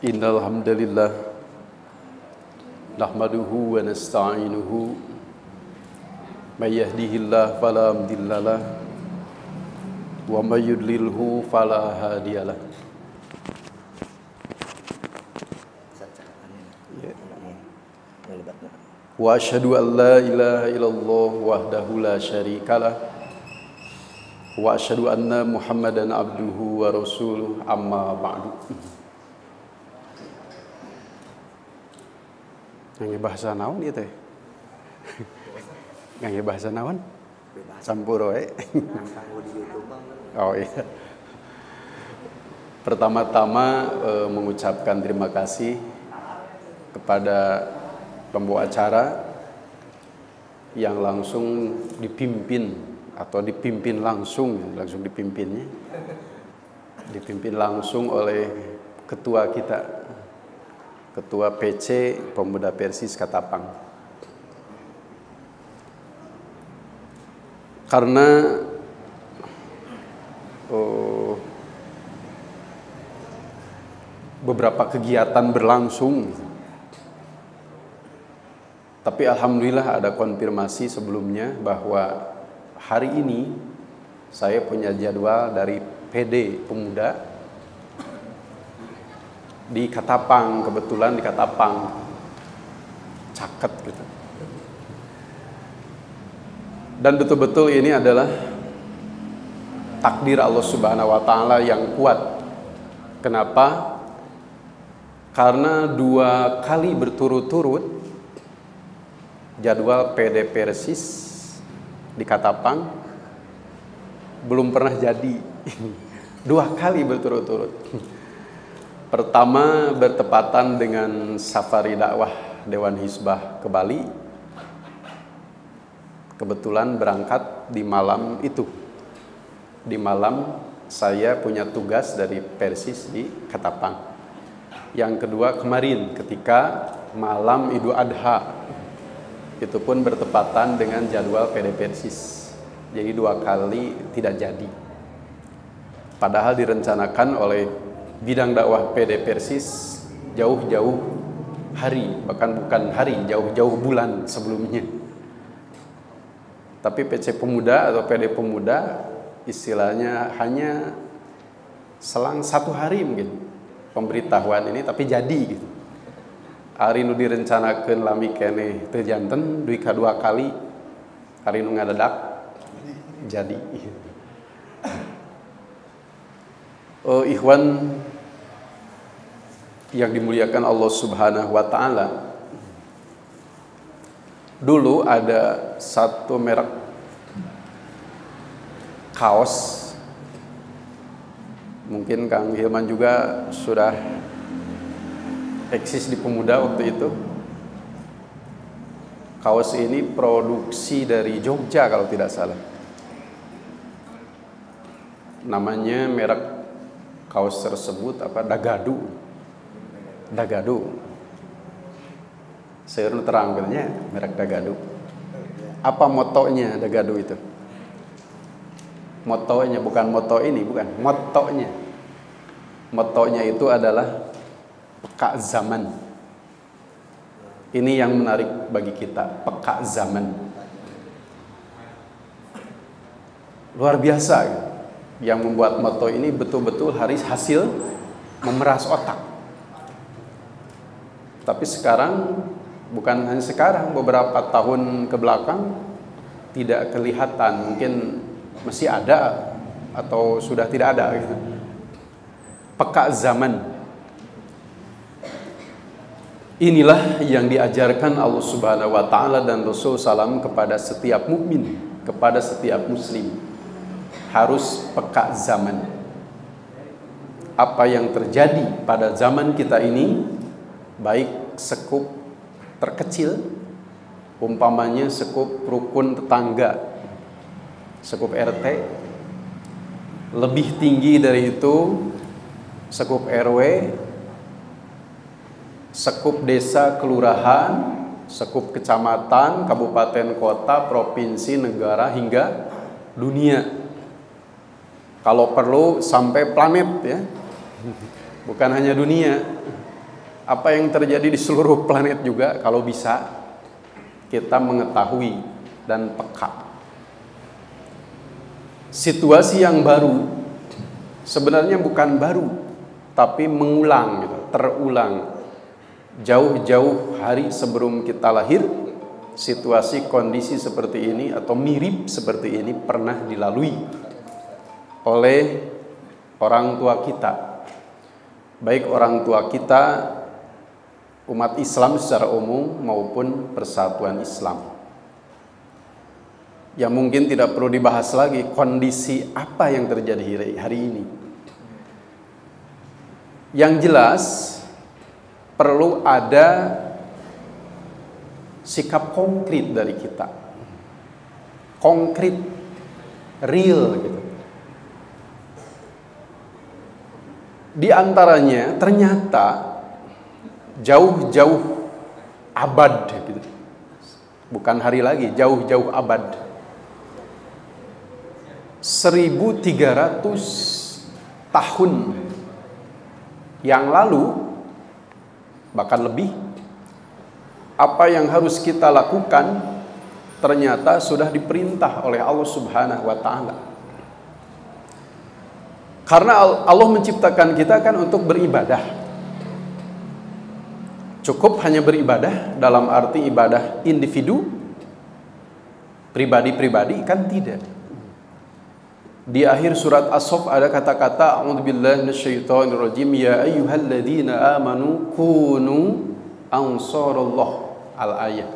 Innal hamdalillah nahmaduhu wa nasta'inuhu may yahdihillahu fala mudhillalah wa may yudlilhu fala hadiyalah. Wa asyhadu an la ilaha illallah wahdahu la syarikalah wa asyhadu anna Muhammadan abduhu wa rasuluh amma ba'du. Ngangge bahasa naon ieu teh? Ngangge bahasa naon? Campur we. Oh iya. Pertama-tama mengucapkan terima kasih kepada pembawa acara yang langsung dipimpin atau dipimpin langsung dipimpinnya. Dipimpin langsung oleh ketua kita, Ketua PC Pemuda Persis Katapang. Karena beberapa kegiatan berlangsung, tapi alhamdulillah ada konfirmasi sebelumnya bahwa hari ini saya punya jadwal dari PD Pemuda di Katapang, kebetulan di Katapang, Caket gitu. Dan betul-betul ini adalah takdir Allah Subhanahu wa Ta'ala yang kuat. Kenapa? Karena 2 kali berturut-turut jadwal PD Persis di Katapang belum pernah jadi. 2 kali berturut-turut. Pertama bertepatan dengan safari dakwah Dewan Hizbah ke Bali. Kebetulan berangkat di malam itu. Di malam saya punya tugas dari Persis di Katapang. Yang kedua kemarin ketika malam Idul Adha. Itu pun bertepatan dengan jadwal PD Persis. Jadi 2 kali tidak jadi. Padahal direncanakan oleh bidang dakwah PD Persis jauh-jauh hari, bahkan bukan hari, jauh-jauh bulan sebelumnya. Tapi PC Pemuda atau PD Pemuda istilahnya hanya selang 1 hari mungkin pemberitahuan ini, tapi jadi gitu. Hari nu direncanakeun lami keneh teu janten duy ka 2 kali, hari nu ngadadak jadi. Ikhwan yang dimuliakan Allah Subhanahu wa Ta'ala, dulu ada satu merek kaos, mungkin Kang Hilman juga sudah eksis di Pemuda waktu itu. Kaos ini produksi dari Jogja kalau tidak salah. Namanya merek kaos tersebut apa? Dagadu. Saya terangkannya merek Dagadu. Apa motonya Dagadu itu? Motonya bukan moto ini, bukan. Motonya. Motonya itu adalah peka zaman. Ini yang menarik bagi kita, peka zaman. Luar biasa gitu. Yang membuat moto ini betul-betul hasil memeras otak. Tapi sekarang, bukan hanya sekarang, beberapa tahun ke belakang tidak kelihatan, mungkin masih ada atau sudah tidak ada gitu. Peka zaman. Inilah yang diajarkan Allah Subhanahu wa Ta'ala dan Rasul SAW kepada setiap mukmin, kepada setiap muslim. Harus peka zaman. Apa yang terjadi pada zaman kita ini, baik sekup terkecil, umpamanya sekup rukun tetangga, sekup RT, lebih tinggi dari itu sekup RW, sekup desa kelurahan, sekup kecamatan, kabupaten kota, provinsi, negara hingga dunia. Kalau perlu sampai planet ya. Bukan hanya dunia. apa yang terjadi di seluruh planet juga kalau bisa kita mengetahui dan peka. Situasi yang baru sebenarnya bukan baru, tapi mengulang gitu, terulang. Jauh-jauh hari sebelum kita lahir, situasi kondisi seperti ini atau mirip seperti ini pernah dilalui oleh orang tua kita. Baik orang tua kita, umat Islam secara umum maupun persatuan Islam. Ya mungkin tidak perlu dibahas lagi kondisi apa yang terjadi hari ini. Yang jelas perlu ada sikap konkret dari kita. Konkret, real gitu. Di antaranya ternyata jauh-jauh abad gitu. Bukan hari lagi, jauh-jauh abad. 1300 tahun yang lalu, bahkan lebih, apa yang harus kita lakukan ternyata sudah diperintah oleh Allah Subhanahu wa Ta'ala. Karena Allah menciptakan kita kan untuk beribadah. Cukup hanya beribadah dalam arti ibadah individu, pribadi-pribadi, kan tidak. Di akhir surat As-Saff ada kata-kata a'udzubillahi minasyaitonirrajim, ya ayyuhalladzina amanu kunu ansarullah, al-ayat.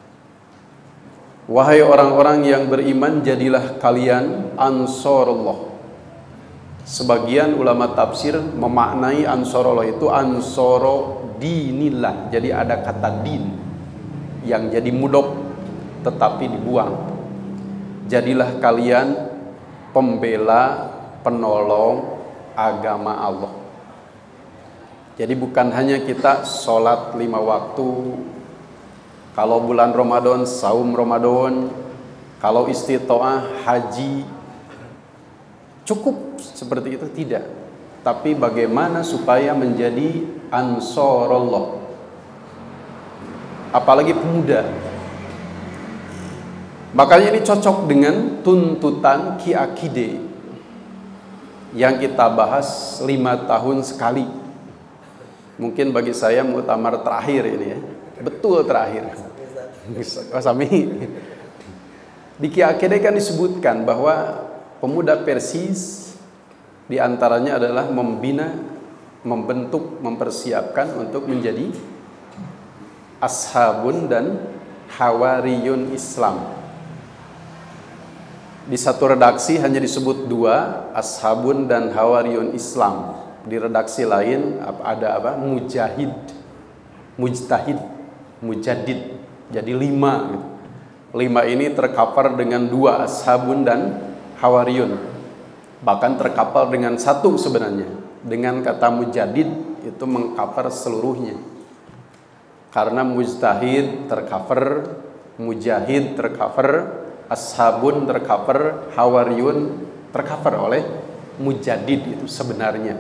Wahai orang-orang yang beriman, jadilah kalian ansarullah. Sebagian ulama tafsir memaknai ansarullah itu ansoro dinillah. Jadi ada kata din yang jadi mudhof tetapi dibuang. Jadilah kalian pembela, penolong agama Allah. Jadi bukan hanya kita sholat 5 waktu, kalau bulan Ramadan saum Ramadan, kalau istitoah haji, cukup seperti itu, tidak. Tapi bagaimana supaya menjadi ansarullah, apalagi pemuda. Makanya ini cocok dengan tuntutan Ki Akide yang kita bahas 5 tahun sekali. Mungkin bagi saya muktamar terakhir ini ya, betul terakhir. Sami. Di Ki Akide kan disebutkan bahwa pemuda Persis diantaranya adalah membina, membentuk, mempersiapkan untuk menjadi ashabun dan hawariyun Islam. Di satu redaksi hanya disebut 2, ashabun dan hawariyun Islam. Di redaksi lain ada apa? Mujahid, mujtahid, mujaddid. Jadi 5. 5 ini tercover dengan 2, ashabun dan hawariyun. Bahkan tercover dengan 1 sebenarnya. Dengan kata mujaddid itu mengcover seluruhnya. Karena mujtahid tercover, mujahid tercover, ashabun tercover, hawariyun tercover oleh mujaddid itu sebenarnya.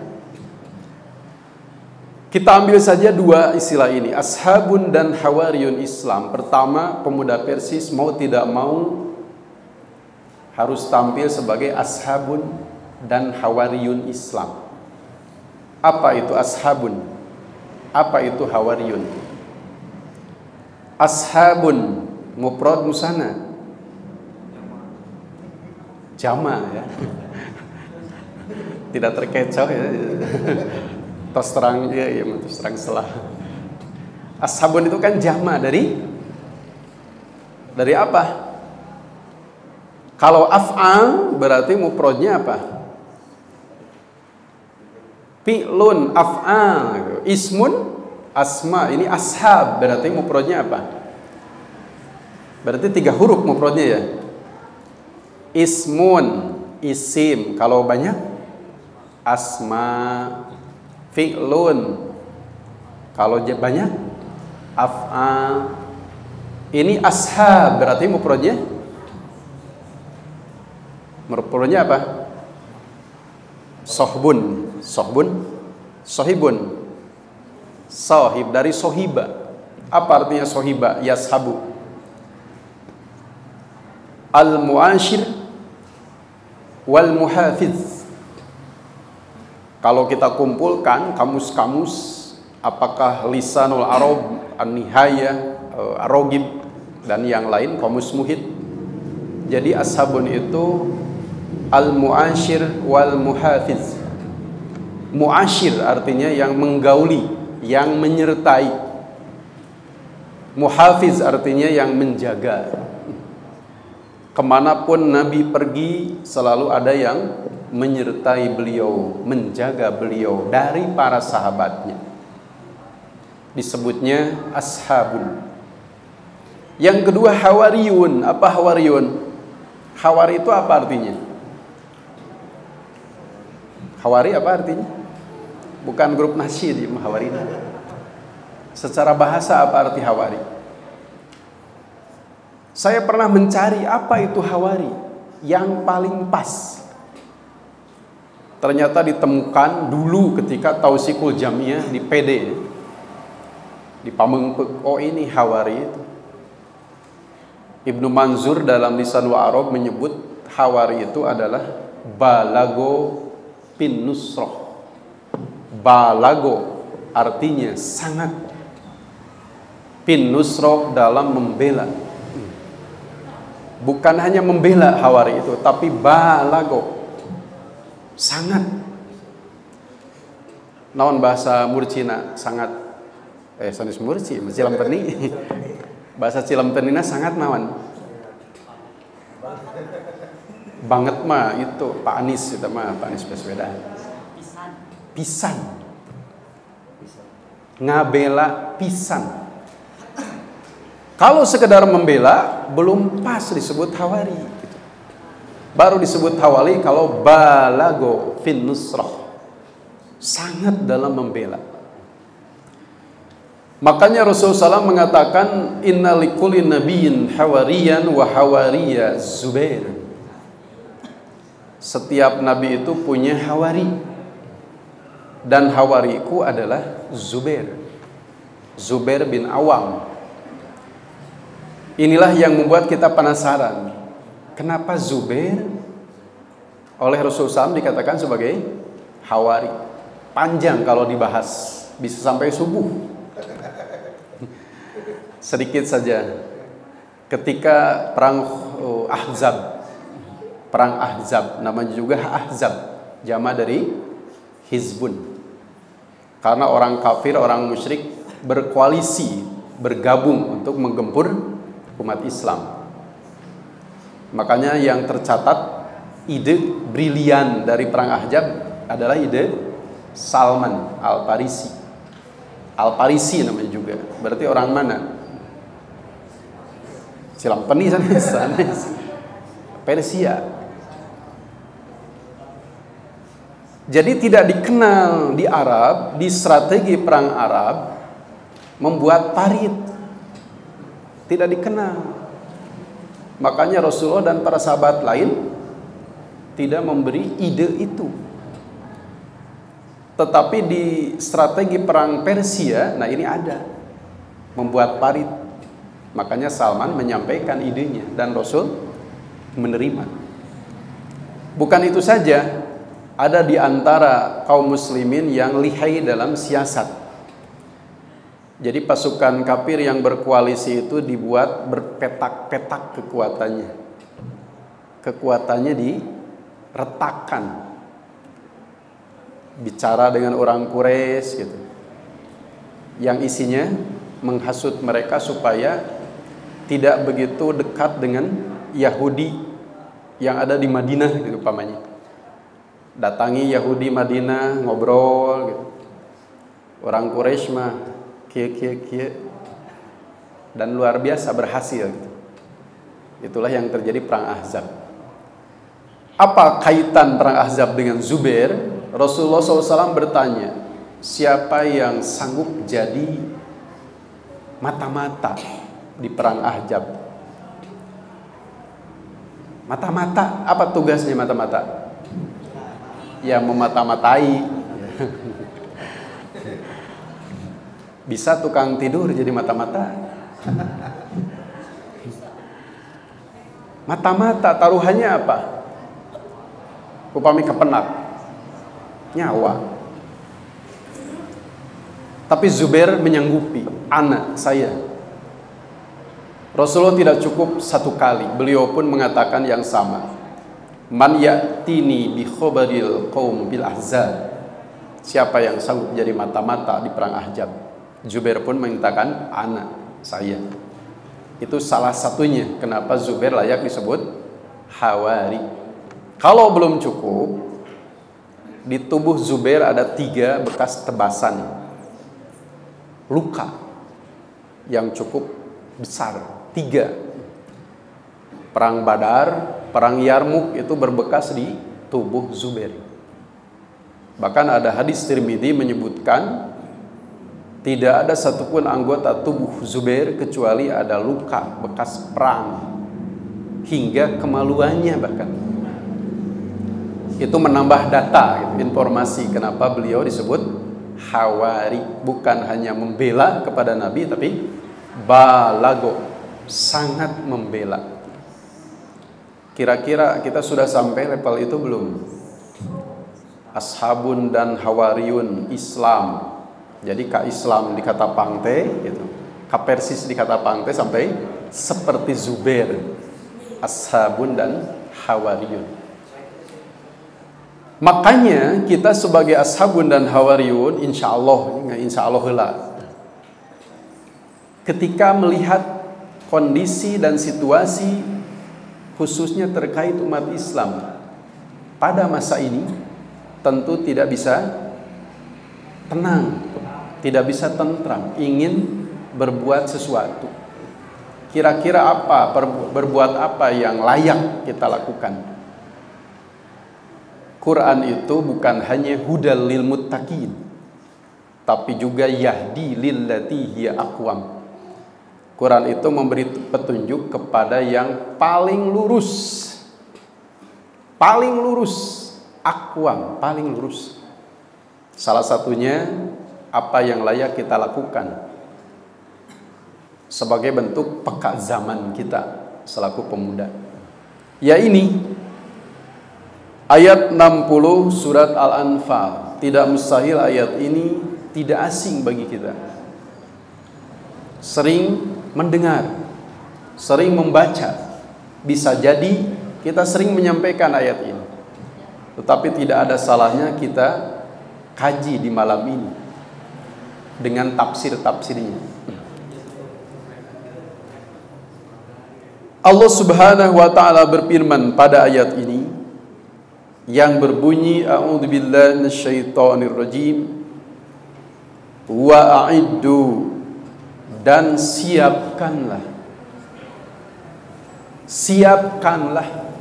Kita ambil saja 2 istilah ini, ashabun dan hawariyun Islam. Pertama, pemuda Persis mau tidak mau harus tampil sebagai ashabun dan hawariyun Islam. Apa itu ashabun? Apa itu hawariyun? Ashabun mufrad musanna, jama ya, tidak terkecoh ya, terus terang ya, terus terang selah. Ashabun itu kan jama dari apa? Kalau af'al berarti mufradnya apa? Fi'lun, af'al, ismun, asma. Ini ashab berarti mufradnya apa? Berarti 3 huruf mufradnya ya. Ismun, isim, kalau banyak asma. Fi'lun, kalau banyak af'al. Ini ashab berarti mufradnya apa? Sohbun, sohbun, sohibun, Sahib dari sohiba. Apa artinya sohiba? Yashabu. Al-mu'ashir wal muhafiz. Kalau kita kumpulkan kamus-kamus, apakah Lisanul Arab, An-Nihayah, Ar-Raghib, dan yang lain, kamus muhit. Jadi ashabun itu al-mu'ashir wal muhafiz. Mu'ashir artinya yang menggauli, yang menyertai. Muhafiz artinya yang menjaga. Kemanapun Nabi pergi, selalu ada yang menyertai beliau, menjaga beliau dari para sahabatnya. Disebutnya ashabun. Yang kedua hawariyun. Apa hawariyun? Hawari itu apa artinya? Hawari apa artinya? Bukan grup nasyid ya, hawari. Secara bahasa apa arti hawari? Saya pernah mencari apa itu hawari yang paling pas. Ternyata ditemukan dulu ketika Tausikul Jamiah di PD, di Pamengpek. Oh, ini hawari itu. Ibnu Manzur dalam Lisanul Arab menyebut hawari itu adalah balago bin nusroh. Balago artinya sangat, bin nusroh dalam membela. Bukan hanya membela hawari itu, tapi balago, sangat. Naon bahasa Murcina sangat, sanis Murci, Cilampeni. Bahasa Cilampenina sangat nawan. Banget mah itu Pak Anies, itu mah Pak Anies Baswedan. Pisan. Ngabela pisan. Kalau sekedar membela belum pas disebut hawari. Baru disebut hawari kalau balago fin nusrah, sangat dalam membela. Makanya Rasulullah SAW mengatakan inna likulli nabiyyin hawariyan wa hawariya Zubair. Setiap nabi itu punya hawari, dan hawariku adalah Zubair. Zubair bin Awam. Inilah yang membuat kita penasaran, kenapa Zubair oleh Rasulullah SAW dikatakan sebagai hawari. Panjang kalau dibahas, bisa sampai subuh. Sedikit saja. Ketika perang Ahzab, namanya juga Ahzab, jama dari Hizbun. Karena orang kafir, orang musyrik berkoalisi, bergabung untuk menggempur umat Islam. Makanya yang tercatat ide brilian dari perang Ahzab adalah ide Salman Al-Farisi. Al-Farisi namanya juga. Berarti orang mana? Cilampeni sana. Persia. Jadi tidak dikenal di Arab, di strategi perang Arab membuat parit. Tidak dikenal. Makanya Rasulullah dan para sahabat lain tidak memberi ide itu. Tetapi di strategi perang Persia, nah ini ada membuat parit. Makanya Salman menyampaikan idenya dan Rasul menerima. Bukan itu saja, ada di antara kaum muslimin yang lihai dalam siasat. Jadi pasukan kafir yang berkoalisi itu dibuat berpetak-petak kekuatannya. Kekuatannya diretakkan. Bicara dengan orang Quraisy gitu, yang isinya menghasut mereka supaya tidak begitu dekat dengan Yahudi yang ada di Madinah gitu umpamanya. Datangi Yahudi Madinah, ngobrol gitu. Orang Quraisy mah kia. Dan luar biasa berhasil gitu. Itulah yang terjadi perang Ahzab. Apa kaitan perang Ahzab dengan Zubair? Rasulullah SAW bertanya, siapa yang sanggup jadi mata-mata di perang Ahzab? Mata-mata, apa tugasnya mata-mata? Ya memata-matai. Bisa tukang tidur jadi mata-mata. Mata-mata taruhannya apa? Upami kepenak, nyawa. Tapi Zubair menyanggupi, anak saya. Rasulullah tidak cukup satu kali, beliau pun mengatakan yang sama. Man ya'tini bi khabaril qaum bil ahzab. Siapa yang sanggup jadi mata-mata di perang Ahzab? Zubair pun mengatakan anak saya. Itu salah satunya kenapa Zubair layak disebut Hawari. Kalau belum cukup, di tubuh Zubair ada 3 bekas tebasan luka yang cukup besar. 3. Perang Badar, perang Yarmuk itu berbekas di tubuh Zubair. Bahkan ada hadis Tirmidzi menyebutkan tidak ada satupun anggota tubuh Zubair kecuali ada luka bekas perang hingga kemaluannya bahkan. Itu menambah data, informasi kenapa beliau disebut Hawari, bukan hanya membela kepada Nabi tapi balago, sangat membela. Kira-kira kita sudah sampai level itu belum? Ashabun dan Hawariyun Islam. Jadi ka Islam di kata Pangte gitu. Ka Persis di kata Pangte sampai seperti Zubair. Ashabun dan Hawariyun. Makanya kita sebagai ashabun dan hawariyun, insya Allah lah. Ketika melihat kondisi dan situasi khususnya terkait umat Islam pada masa ini, tentu tidak bisa tenang, tidak bisa tentram, ingin berbuat sesuatu. Kira-kira apa, berbuat apa yang layak kita lakukan? Quran itu bukan hanya hudal lil muttaqin, tapi juga yahdi lillati hiya aqwam. Quran itu memberi petunjuk kepada yang paling lurus. Paling lurus, aqwam, paling lurus. Salah satunya apa yang layak kita lakukan sebagai bentuk peka zaman kita selaku pemuda. Ya ini ayat 60 surat Al-Anfal. Tidak mustahil ayat ini tidak asing bagi kita. Sering mendengar, sering membaca. Bisa jadi kita sering menyampaikan ayat ini. Tetapi tidak ada salahnya kita kaji di malam ini dengan tafsir-tafsirnya. Allah Subhanahu wa taala berfirman pada ayat ini yang berbunyi a'udzubillahi minasyaitonirrajim wa a'iddu, dan siapkanlah, siapkan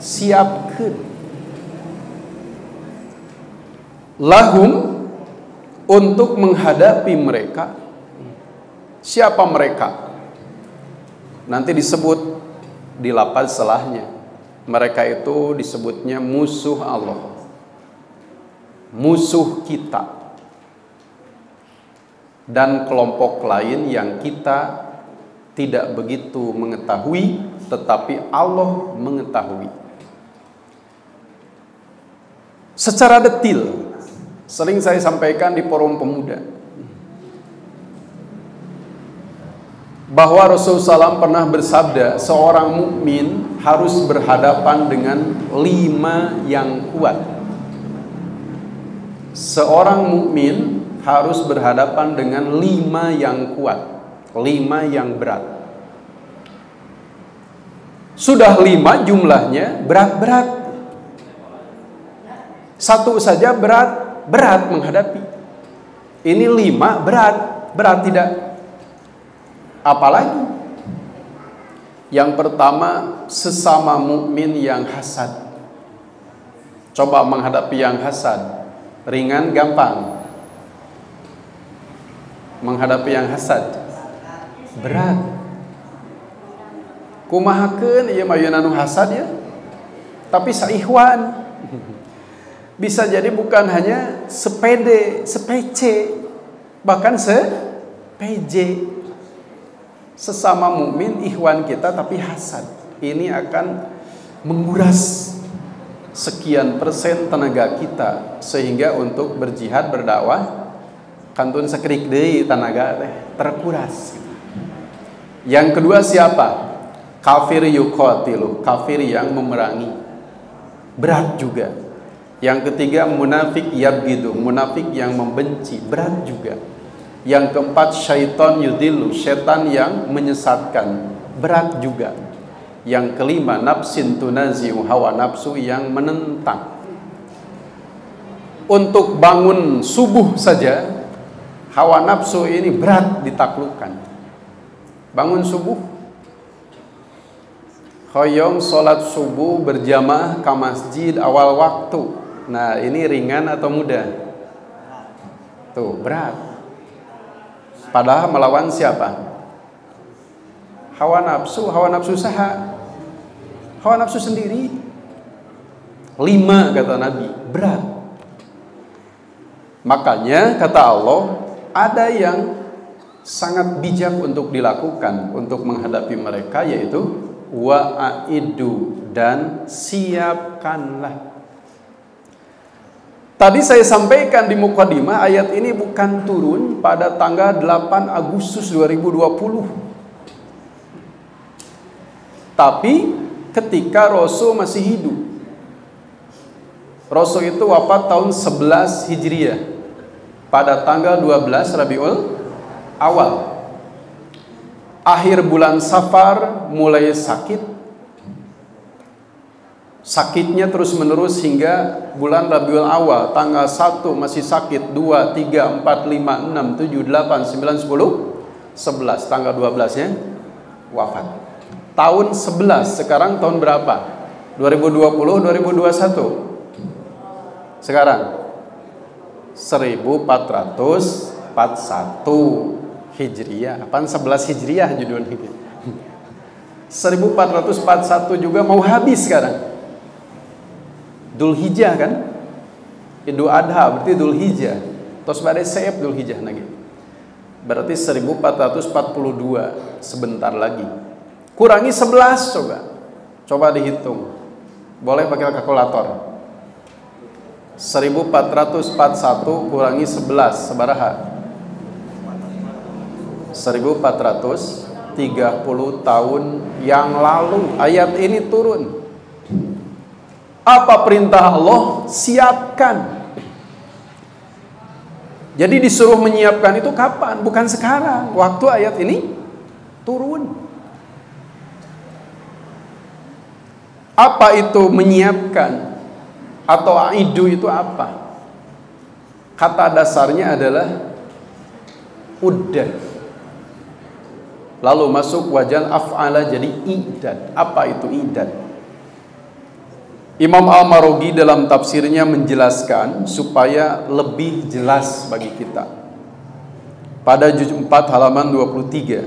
lahum, untuk menghadapi mereka. Siapa mereka? Nanti disebut di lafaz selahnya. Mereka itu disebutnya musuh Allah, musuh kita, dan kelompok lain yang kita tidak begitu mengetahui, tetapi Allah mengetahui. Secara detil, sering saya sampaikan di forum pemuda, bahwa Rasulullah SAW pernah bersabda, seorang mukmin harus berhadapan dengan 5 yang kuat. Seorang mukmin harus berhadapan dengan 5 yang kuat, 5 yang berat. Sudah 5 jumlahnya berat-berat. Satu saja berat menghadapi. Ini 5 berat tidak? Apalagi yang pertama, sesama mukmin yang hasad. Coba menghadapi yang hasad, ringan gampang. Menghadapi yang hasad berat. Kumahakeun ieu mayuna nu hasad ya, tapi saikhwan. Bisa jadi bukan hanya sepede, sepece, bahkan PJ. Sesama mukmin, ikhwan kita, tapi hasad. Ini akan menguras sekian persen tenaga kita, sehingga untuk berjihad, berdakwah kantun sekerik deui tenaga teh terkuras. Yang kedua siapa? Kafir yuqatilu, kafir yang memerangi, berat juga. Yang ketiga munafik yabghidu, munafik yang membenci, berat juga. Yang keempat syaiton yudillu, setan yang menyesatkan, berat juga. Yang kelima nafsin tunazi'u, hawa nafsu yang menentang. Untuk bangun subuh saja hawa nafsu ini berat ditaklukkan. Bangun subuh, hoyong sholat subuh berjamaah ke masjid awal waktu. Nah, ini ringan atau mudah? Tuh, berat. Padahal melawan siapa? Hawa nafsu saha? Hawa nafsu sendiri. 5 kata Nabi, berat. Makanya kata Allah, ada yang sangat bijak untuk dilakukan untuk menghadapi mereka, yaitu wa'aidu, dan siapkanlah. Tadi saya sampaikan di mukadimah, ayat ini bukan turun pada tanggal 8 Agustus 2020. Tapi ketika Rasul masih hidup. Rasul itu wafat tahun 11 Hijriah pada tanggal 12 Rabiul Awal. Akhir bulan Safar mulai sakit. Sakitnya terus menerus hingga bulan Rabiul Awal, tanggal 1 masih sakit, 2, 3, 4, 5, 6, 7, 8, 9, 10, 11, tanggal 12-nya wafat. Tahun 11, sekarang tahun berapa? 2020, 2021. Sekarang 1441 Hijriah. Apaan 11 Hijriah judulnya? 1441 juga mau habis sekarang. Dzul Hijjah kan? Idul Adha berarti Dzul Hijjah. Tos badai seep Dzul Hijjah lagi. Berarti 1442 sebentar lagi. Kurangi 11 coba. Coba dihitung. Boleh pakai kalkulator. 1441 kurangi 11 sabaraha? 1430 tahun yang lalu ayat ini turun. Apa perintah Allah? Siapkan. Jadi disuruh menyiapkan itu kapan? Bukan sekarang. Waktu ayat ini turun. Apa itu menyiapkan? Atau aidu itu apa? Kata dasarnya adalah uddah. Lalu masuk wajal af'ala jadi idad. Apa itu idad? Imam Al-Marughi dalam tafsirnya menjelaskan supaya lebih jelas bagi kita. Pada juz 4 halaman 23.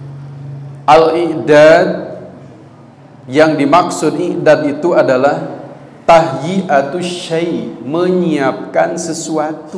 Al-i'dad, yang dimaksud i'dad itu adalah tahyi'atus syai', menyiapkan sesuatu,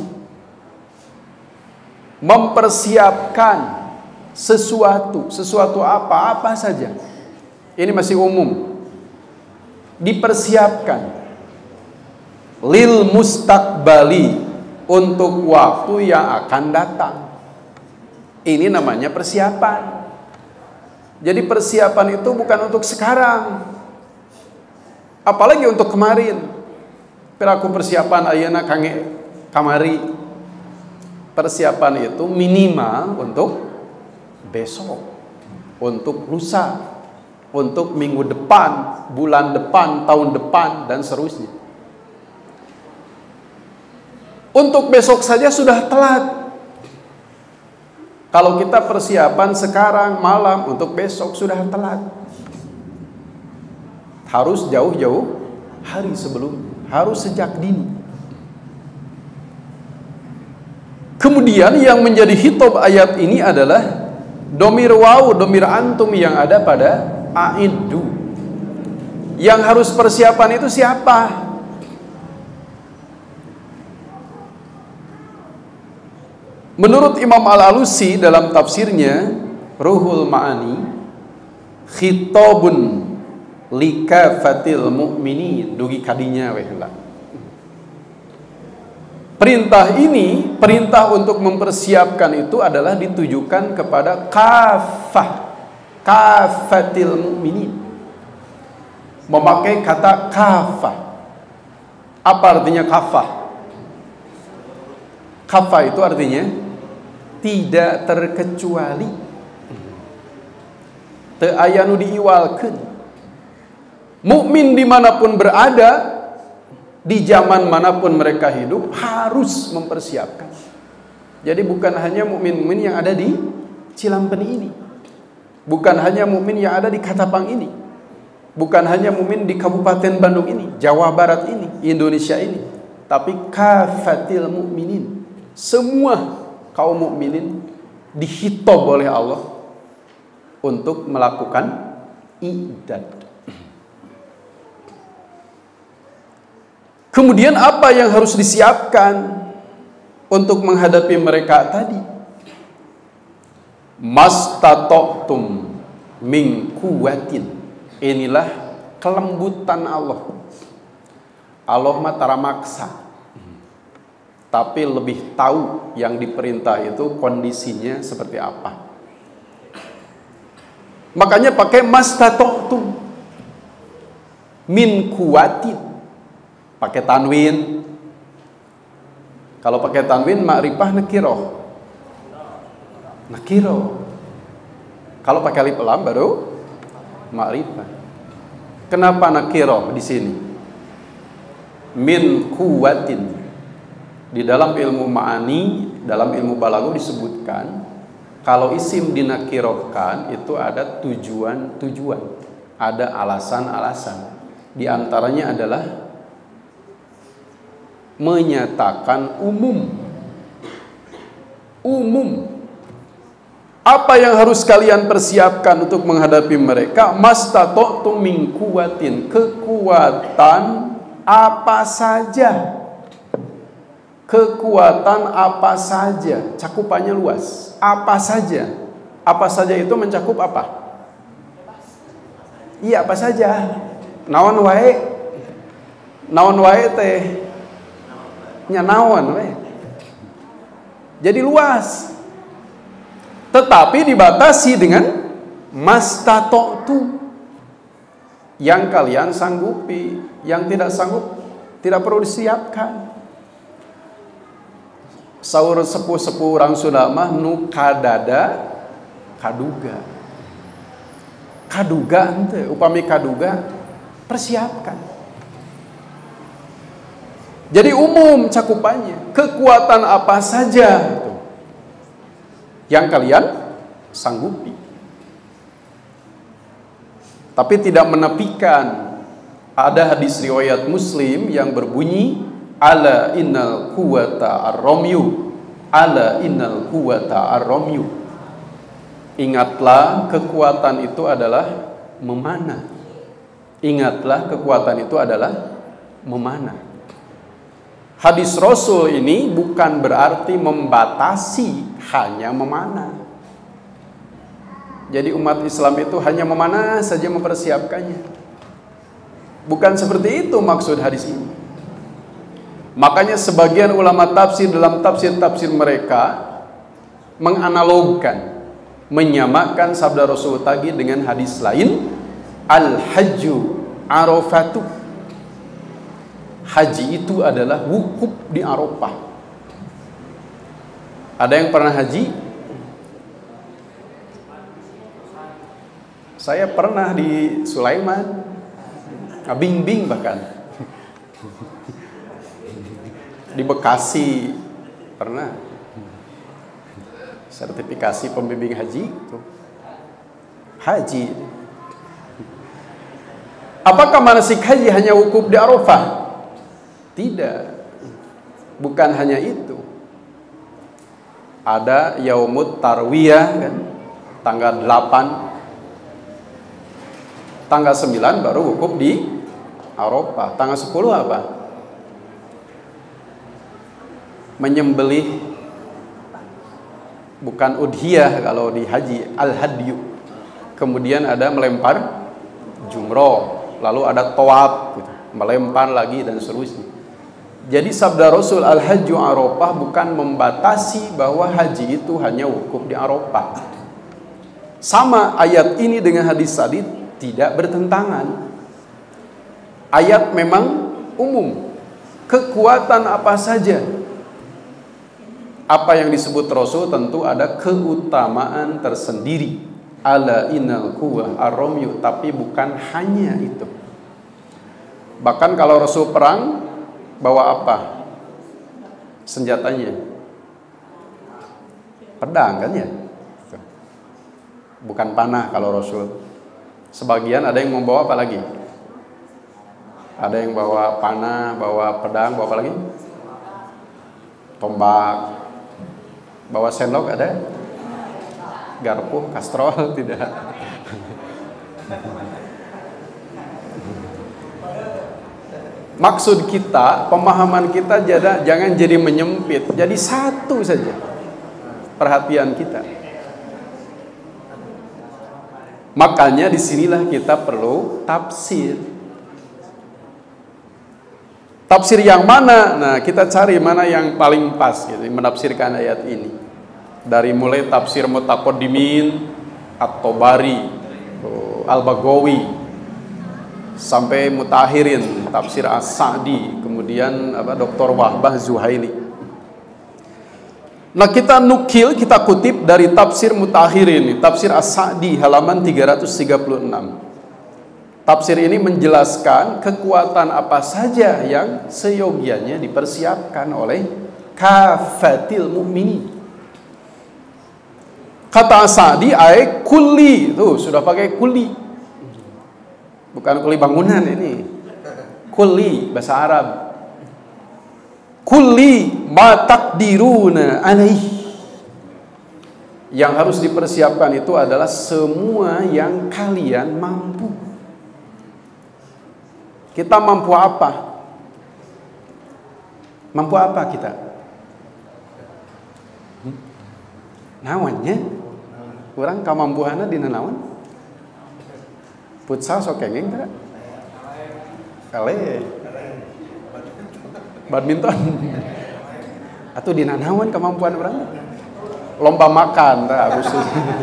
mempersiapkan sesuatu apa saja. Ini masih umum. Dipersiapkan lil mustaqbali, untuk waktu yang akan datang. Ini namanya persiapan. Jadi persiapan itu bukan untuk sekarang, apalagi untuk kemarin. Peraku persiapan ayeuna kange kamari. Persiapan itu minimal untuk besok, untuk lusa, untuk minggu depan, bulan depan, tahun depan, dan seterusnya. Untuk besok saja sudah telat. Kalau kita persiapan sekarang malam untuk besok sudah telat. Harus jauh-jauh hari sebelum, harus sejak dini. Kemudian yang menjadi hitop ayat ini adalah domir waw, domir antum yang ada pada aidu. Yang harus persiapan itu siapa? Menurut Imam Al-Alusi dalam tafsirnya Ruhul Ma'ani, khitabun likafatil mu'minin, dugi kadinya weh lah. Perintah ini, perintah untuk mempersiapkan itu adalah ditujukan kepada kafatil mu'minin. Memakai kata kafah. Apa artinya kafah? Kafah itu artinya tidak terkecuali, teu aya nu diiwalkeun. Mukmin dimanapun berada, di zaman manapun mereka hidup, harus mempersiapkan. Jadi bukan hanya mukmin-mukmin yang ada di Cilampen ini, bukan hanya mukmin yang ada di Katapang ini, bukan hanya mukmin di Kabupaten Bandung ini, Jawa Barat ini, Indonesia ini, tapi kafatil mukminin, semua kaum mukminin dihitab oleh Allah untuk melakukan i'dad. Kemudian apa yang harus disiapkan untuk menghadapi mereka tadi? Mastata'tum min quwwatin. Inilah kelembutan Allah. Allah mah tara maksa, tapi lebih tahu yang diperintah itu kondisinya seperti apa. Makanya pakai mastata'tum min quwwatin, pakai tanwin. Kalau pakai tanwin ma'rifah nakiroh. Kalau pakai alif lam baru ma'rifah. Kenapa nakiroh di sini? Min quwwatin. Di dalam ilmu ma'ani, dalam ilmu balaghah disebutkan kalau isim dinakirohkan itu ada tujuan-tujuan, ada alasan-alasan. Di antaranya adalah menyatakan umum. Apa yang harus kalian persiapkan untuk menghadapi mereka? Mastata'tum min quwwatin, kekuatan apa saja. Kekuatan apa saja, cakupannya luas. Apa saja. Apa saja itu mencakup apa? Iya, apa saja. Naon wae. Naon wae teh nya naon we. Jadi luas. Tetapi dibatasi dengan mastata'tu, yang kalian sanggupi. Yang tidak sanggup tidak perlu disiapkan. Saur sepuh-sepuh orang Sunda mah nu kadada kaduga. Kaduga henteu, upami kaduga persiapkan. Jadi umum cakupannya, kekuatan apa saja yang kalian sanggupi. Tapi tidak menepikan. Ada hadis riwayat Muslim yang berbunyi, ala innal quwwata ar-ramyu, ala innal quwwata ar-ramyu. Ingatlah kekuatan itu adalah memanah. Ingatlah kekuatan itu adalah memanah. Hadis Rasul ini bukan berarti membatasi hanya memanah. Jadi umat Islam itu hanya memanah saja mempersiapkannya. Bukan seperti itu maksud hadis ini. Makanya sebagian ulama tafsir dalam tafsir-tafsir mereka menganalogkan, menyamakan sabda Rasul tadi dengan hadis lain, al-hajju arafatu. Haji itu adalah wukuf di Arafah. Ada yang pernah haji? Saya pernah di Sulaiman, Bingbing bahkan. Di Bekasi pernah. Sertifikasi pembimbing haji itu. Haji. Apakah manasik haji hanya wukuf di Arafah? Tidak. Bukan hanya itu. Ada yaumut tarwiyah kan, tanggal 8. Tanggal 9 baru wukuf di Arafah. Tanggal 10 apa? Menyembelih bukan udhiyah kalau di haji, al-hadyu. Kemudian ada melempar jumroh, lalu ada tawaf, gitu, melempar lagi dan seterusnya. Jadi sabda Rasul, al-hajju Arafah bukan membatasi bahwa haji itu hanya wukuf di Arafah. Sama ayat ini dengan hadis tadi tidak bertentangan. Ayat memang umum. Kekuatan apa saja, apa yang disebut Rasul tentu ada keutamaan tersendiri. Ala innal quwwah ar-ramyu, tapi bukan hanya itu. Bahkan kalau Rasul perang bawa apa? Senjatanya pedang kan ya? Bukan panah kalau Rasul. Sebagian ada yang membawa apa lagi? Ada yang bawa panah, bawa pedang, bawa apa lagi? Tombak. Bawa sendok ada? Garpu, kastrol, tidak. Maksud kita, pemahaman kita jangan jadi menyempit, jadi satu saja perhatian kita. Makanya disinilah kita perlu tafsir. Tafsir yang mana? Nah, kita cari mana yang paling pas gitu, menafsirkan ayat ini. Dari mulai tafsir Mutaqaddimin, At-Tabari, Al-Baghawi, sampai Mutakhirin, tafsir As-Sa'di, kemudian Dr. Wahbah Zuhaili. Nah, kita nukil, kita kutip dari tafsir Mutakhirin, tafsir As-Sa'di halaman 336. Tafsir ini menjelaskan kekuatan apa saja yang seyogianya dipersiapkan oleh kafatil mu'minin. Kata As-Sa'di ay kulli, tuh sudah pakai kulli. Bukan kulli bangunan ini. Kulli bahasa Arab. Kulli ma taqdiruna alaih. Yang harus dipersiapkan itu adalah semua yang kalian mampu. Kita mampu apa? Mampu apa kita? Nawannya? Kurang kamampuhana dina naon? Futsal sok kenging teh? Kale. Badminton. Atuh dina naon kemampuan urang? Lomba makan teh Agustus.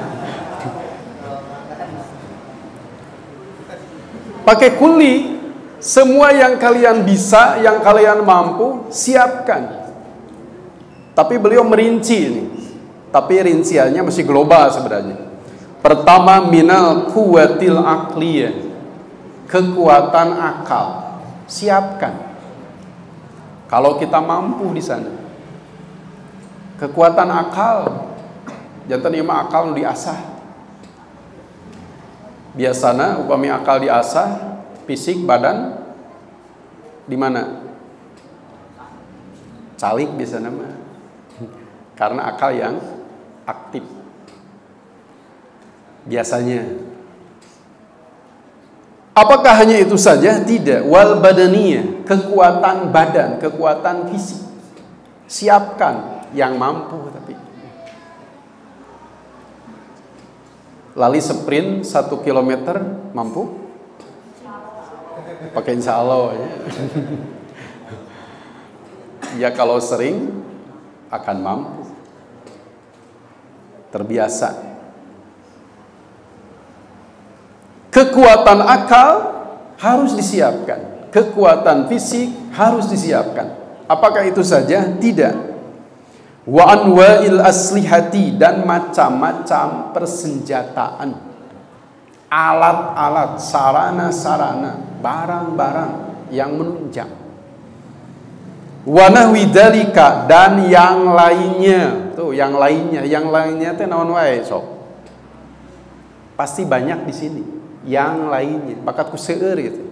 Pakai kuli, semua yang kalian bisa, yang kalian mampu, siapkan. Tapi beliau merinci ini. Tapi rinciannya masih global sebenarnya. Pertama, minal quwwatil aqliyah, kekuatan akal. Siapkan. Kalau kita mampu di sana. Kekuatan akal, jantan ieu mah akal nu diasah. Biasana upami akal diasah, fisik badan di mana? Calik biasana mah. Karena akal yang aktif biasanya. Apakah hanya itu saja? Tidak. Wal badaniyah, kekuatan badan, kekuatan fisik. Siapkan yang mampu. Tapi lali sprint 1 kilometer mampu? Pakai insya Allah ya. Ya kalau sering akan mampu. Terbiasa. Kekuatan akal harus disiapkan. Kekuatan fisik harus disiapkan. Apakah itu saja? Tidak. Wa anwa'il aslihati, dan macam-macam persenjataan. Alat-alat, sarana-sarana, barang-barang yang menunjang. Wa nahwi dzalika, dan yang lainnya. Tuh, yang lainnya teh naon wae sok. Pasti banyak di sini. Yang lainnya, bakat ku seueur gitu.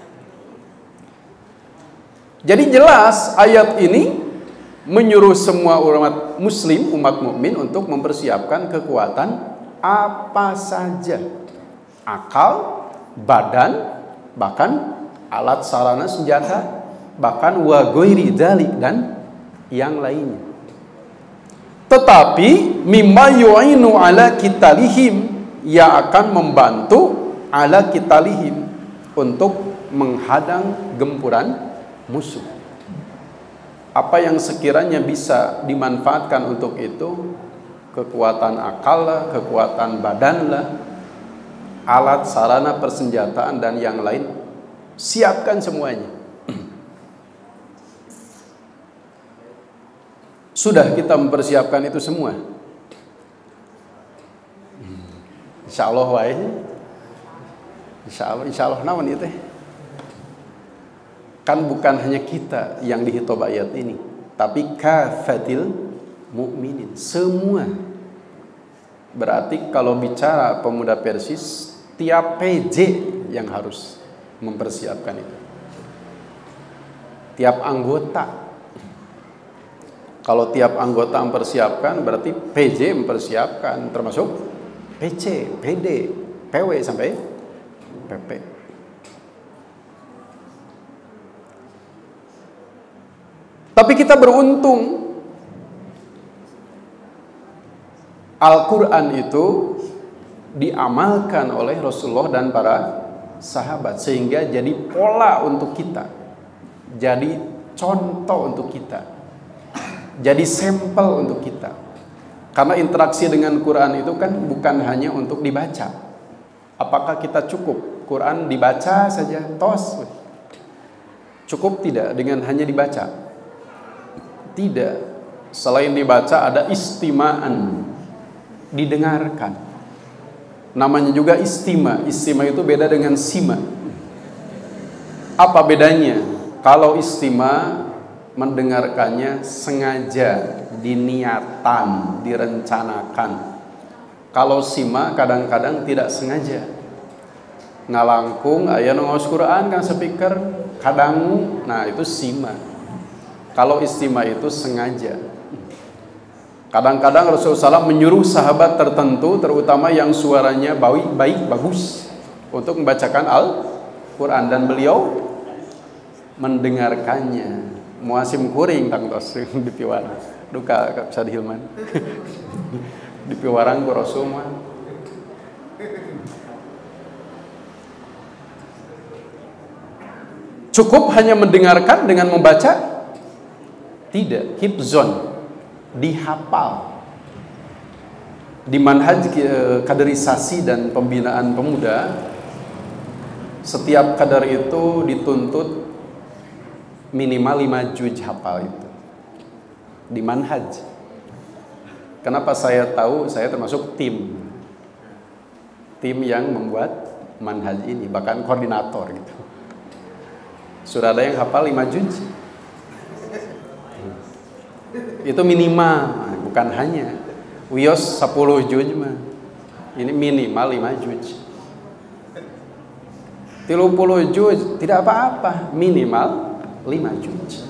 Jadi jelas ayat ini menyuruh semua umat muslim, umat mukmin untuk mempersiapkan kekuatan apa saja. Akal, badan, bahkan alat sarana senjata, bahkan wa ghairi dzalik, dan yang lainnya. Tetapi mimma yu'inu ala kitalihim, yang akan membantu ala kitalihim, untuk menghadang gempuran musuh. Apa yang sekiranya bisa dimanfaatkan untuk itu, kekuatan akal lah, kekuatan badan lah, alat sarana persenjataan dan yang lain, siapkan semuanya. Sudah kita mempersiapkan itu semua. Insya Allah wae. Insya Allah naon itu. Kan bukan hanya kita yang dihitob ayat ini, tapi kafatil mukminin, semua. Berarti kalau bicara pemuda Persis, tiap PJ yang harus mempersiapkan itu. Tiap anggota. Kalau tiap anggota mempersiapkan, berarti PJ mempersiapkan, termasuk PC, PD, PW sampai PP. Tapi kita beruntung, Al-Quran itu diamalkan oleh Rasulullah dan para sahabat, sehingga jadi pola untuk kita, jadi contoh untuk kita, jadi sampel untuk kita. Karena interaksi dengan Quran itu kan bukan hanya untuk dibaca. Apakah kita cukup Quran dibaca saja tos? Cukup tidak dengan hanya dibaca? Tidak. Selain dibaca ada istima'an, didengarkan. Namanya juga istima. Istima itu beda dengan sima. Apa bedanya? Kalau istima, mendengarkannya sengaja, diniatan, direncanakan. Kalau sima kadang-kadang tidak sengaja, ngalangkung aya nu ngaos Quran kan speaker kadang, nah itu sima. Kalau istima itu sengaja. Kadang-kadang Rasulullah SAW menyuruh sahabat tertentu, terutama yang suaranya baik, bagus, untuk membacakan Al-Quran, dan beliau mendengarkannya. Muasim kuring tang tos di piwara duka bisa dihilman di piwarang ku Rasul mah. Cukup hanya mendengarkan dengan membaca? Tidak. Hifzon, dihafal. Di manhaj kaderisasi dan pembinaan pemuda, setiap kader itu dituntut minimal 5 juz hafal itu. Di manhaj. Kenapa saya tahu? Saya termasuk tim yang membuat manhaj ini, bahkan koordinator gitu. Sudah ada yang hafal 5 juz. Itu minimal, bukan hanya. Wios 10 juz mah. Ini minimal 5 juz. 30 juz tidak apa-apa, minimal 5 juz.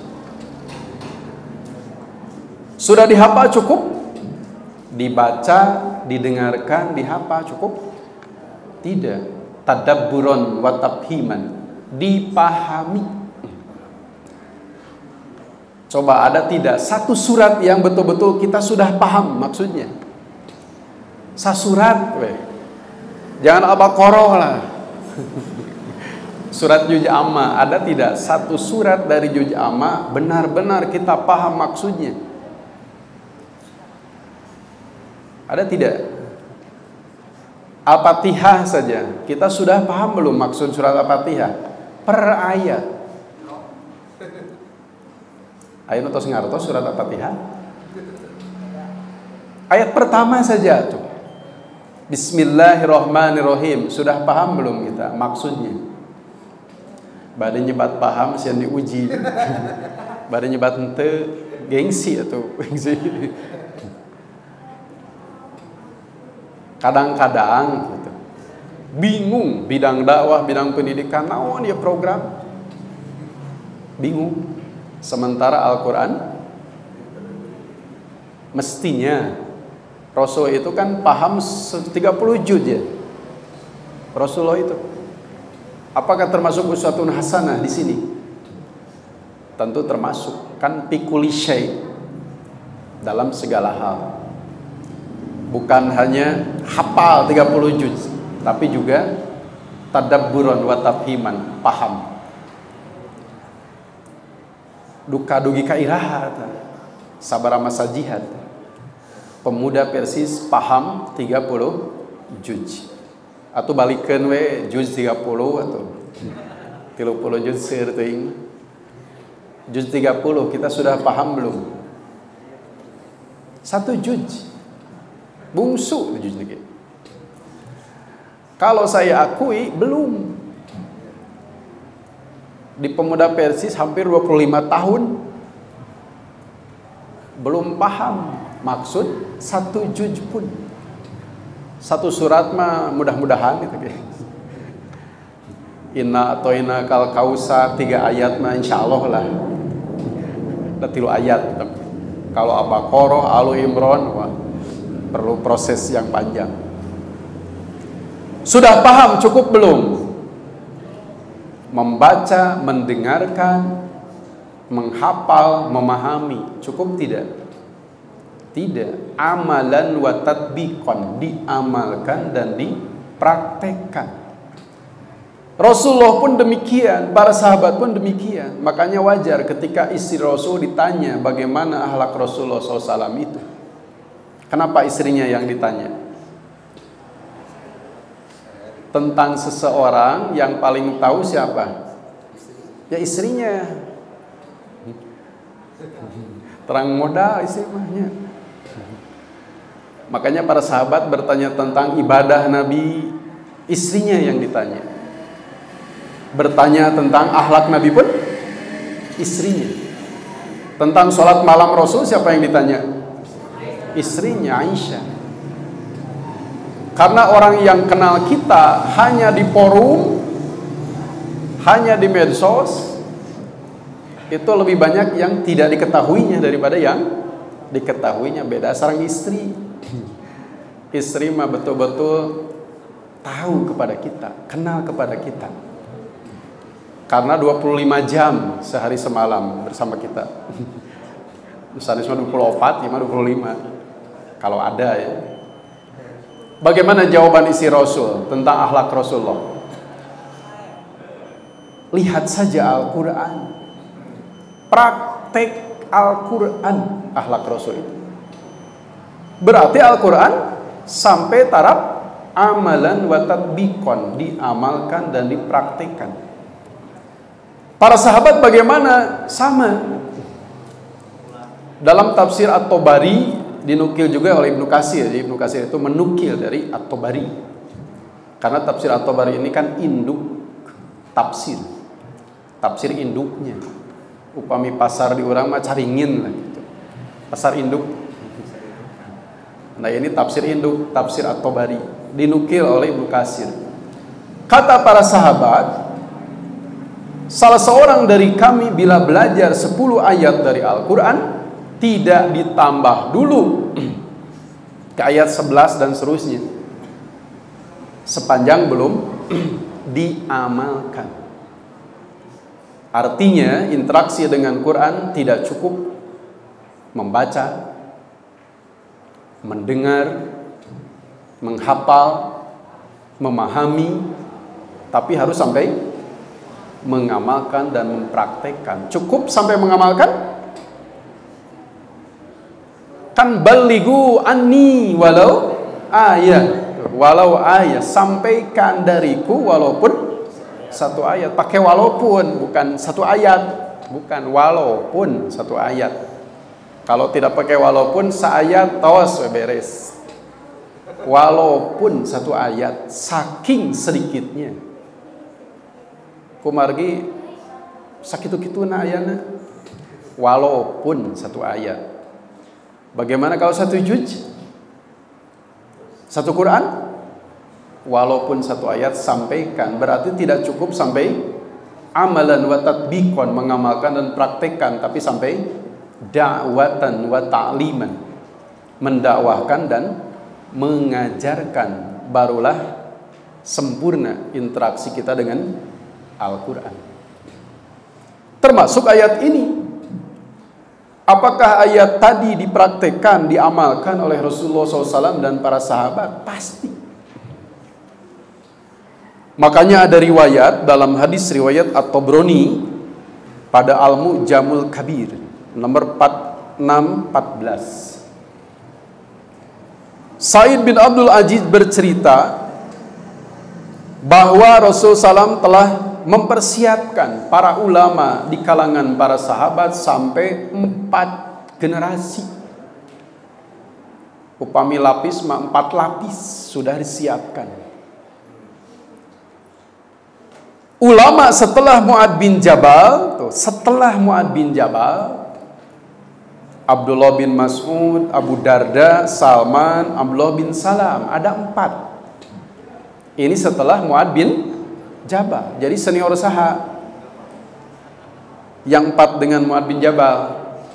Sudah dihafal cukup? Dibaca, didengarkan, dihafal cukup? Tidak. Tadabburon wa tafhiman, dipahami. Coba ada tidak satu surat yang betul-betul kita sudah paham maksudnya? Sasurat, jangan Al-Baqarah lah. Surat Juz Amma, ada tidak satu surat dari Juz Amma benar-benar kita paham maksudnya? Ada tidak? Al-Fatihah saja, kita sudah paham belum maksud surat Al-Fatihah? Per ayat. Ayo tos ngartos surat Al-Fatihah. Ayat pertama saja tuh. Bismillahirrahmanirrahim. Sudah paham belum kita maksudnya? Badai nyebat paham sian diuji. Badai nyebat henteu gengsi atau gengsi. Kadang-kadang gitu, bingung bidang dakwah, bidang pendidikan, naon ya program. Bingung. Sementara Al-Quran mestinya Rasul itu kan paham 30 juz ya. Rasulullah itu apakah termasuk uswatun hasanah di sini? Tentu termasuk. Kan pikuli syai, dalam segala hal. Bukan hanya hafal 30 juz, tapi juga tadabburon wa tafhiman, paham. Duka dugi kairaha sabarama sajihat. Pemuda Persis paham 30 juz. Atau balikan we juz 30 atau 30 juz seueur teuing. Juz 30 kita sudah paham belum? 1 juz. Bungsu juz lagi. Kalau saya akui belum. Di Pemuda Persis hampir 25 tahun belum paham maksud 1 juz pun. 1 surat mah mudah-mudahan gitu. Inna atau inna kal kausar 3 ayat mah insyaallah lah. Ada 3 ayat. Kalau Al-Baqarah, Al Imran wah, perlu proses yang panjang. Sudah paham cukup belum? Membaca, mendengarkan, menghafal, memahami cukup tidak? Tidak. Amalan wa tatbiqan, diamalkan dan dipraktekkan. Rasulullah pun demikian, para sahabat pun demikian. Makanya wajar ketika istri Rasul ditanya bagaimana akhlak Rasulullah SAW itu. Kenapa istrinya yang ditanya? Tentang seseorang yang paling tahu siapa? Ya istrinya. Terang modal istimahnya. Makanya para sahabat bertanya tentang ibadah Nabi, istrinya yang ditanya. Bertanya tentang akhlak Nabi pun istrinya. Tentang sholat malam Rasul siapa yang ditanya? Istrinya, Aisyah. Karena orang yang kenal kita hanya di forum, hanya di medsos, itu lebih banyak yang tidak diketahuinya daripada yang diketahuinya. Beda sareng istri. Istri mah betul-betul tahu kepada kita, kenal kepada kita. Karena 25 jam sehari semalam bersama kita. Misalnya 24, 25. Kalau ada ya. Bagaimana jawaban isi Rasul tentang akhlak Rasulullah? Lihat saja Al-Quran. Praktek Al-Quran akhlak Rasul itu. Berarti Al-Quran sampai taraf amalan wa tatbiqan, diamalkan dan dipraktikkan. Para sahabat bagaimana? Sama. Dalam tafsir At-Tabari dinukil juga oleh Ibnu Katsir. Jadi Ibnu Katsir itu menukil dari At-Tabari. Karena tafsir At-Tabari ini kan induk tafsir. Tafsir induknya. Upami pasar di urang mah caringin lah gitu. Pasar induk. Nah ini tafsir induk, tafsir At-Tabari, dinukil oleh Ibnu Katsir. Kata para sahabat, salah seorang dari kami bila belajar 10 ayat dari Al-Quran tidak ditambah dulu ke ayat 11 dan seterusnya sepanjang belum diamalkan. Artinya interaksi dengan Quran tidak cukup membaca, mendengar, menghafal, memahami, tapi harus sampai mengamalkan dan mempraktekkan. Cukup sampai mengamalkan? Kan balighu anni walau ayat. Walau ayat, sampaikan dariku walaupun 1 ayat. Pakai walaupun, bukan 1 ayat. Bukan walaupun 1 ayat. Kalau tidak pakai walaupun, seayat tos beres. Walaupun 1 ayat, saking sedikitnya. Kumargi sakitu-kituna ayana. Walaupun 1 ayat. Bagaimana kalau 1 juz? 1 Quran? Walaupun 1 ayat sampaikan. Berarti tidak cukup sampai amalan wa tatbiqan, mengamalkan dan praktekkan, tapi sampai da'watan wa ta'liman, mendakwahkan dan mengajarkan. Barulah sempurna interaksi kita dengan Al-Quran. Termasuk ayat ini. Apakah ayat tadi dipraktekkan, diamalkan oleh Rasulullah SAW dan para sahabat? Pasti. Makanya ada riwayat dalam hadis riwayat At-Tabrani pada Al-Mu'jamul Kabir nomor 4614. Said bin Abdul Aziz bercerita bahwa Rasulullah SAW telah mempersiapkan para ulama di kalangan para sahabat sampai 4 generasi. Upami lapis 4 lapis sudah disiapkan. Ulama setelah Mu'ad bin Jabal, Abdullah bin Mas'ud, Abu Darda, Salman, Abdullah bin Salam, ada 4. Ini setelah Mu'ad bin Jabal. Jadi senior saha yang 4 dengan Mu'ad bin Jabal.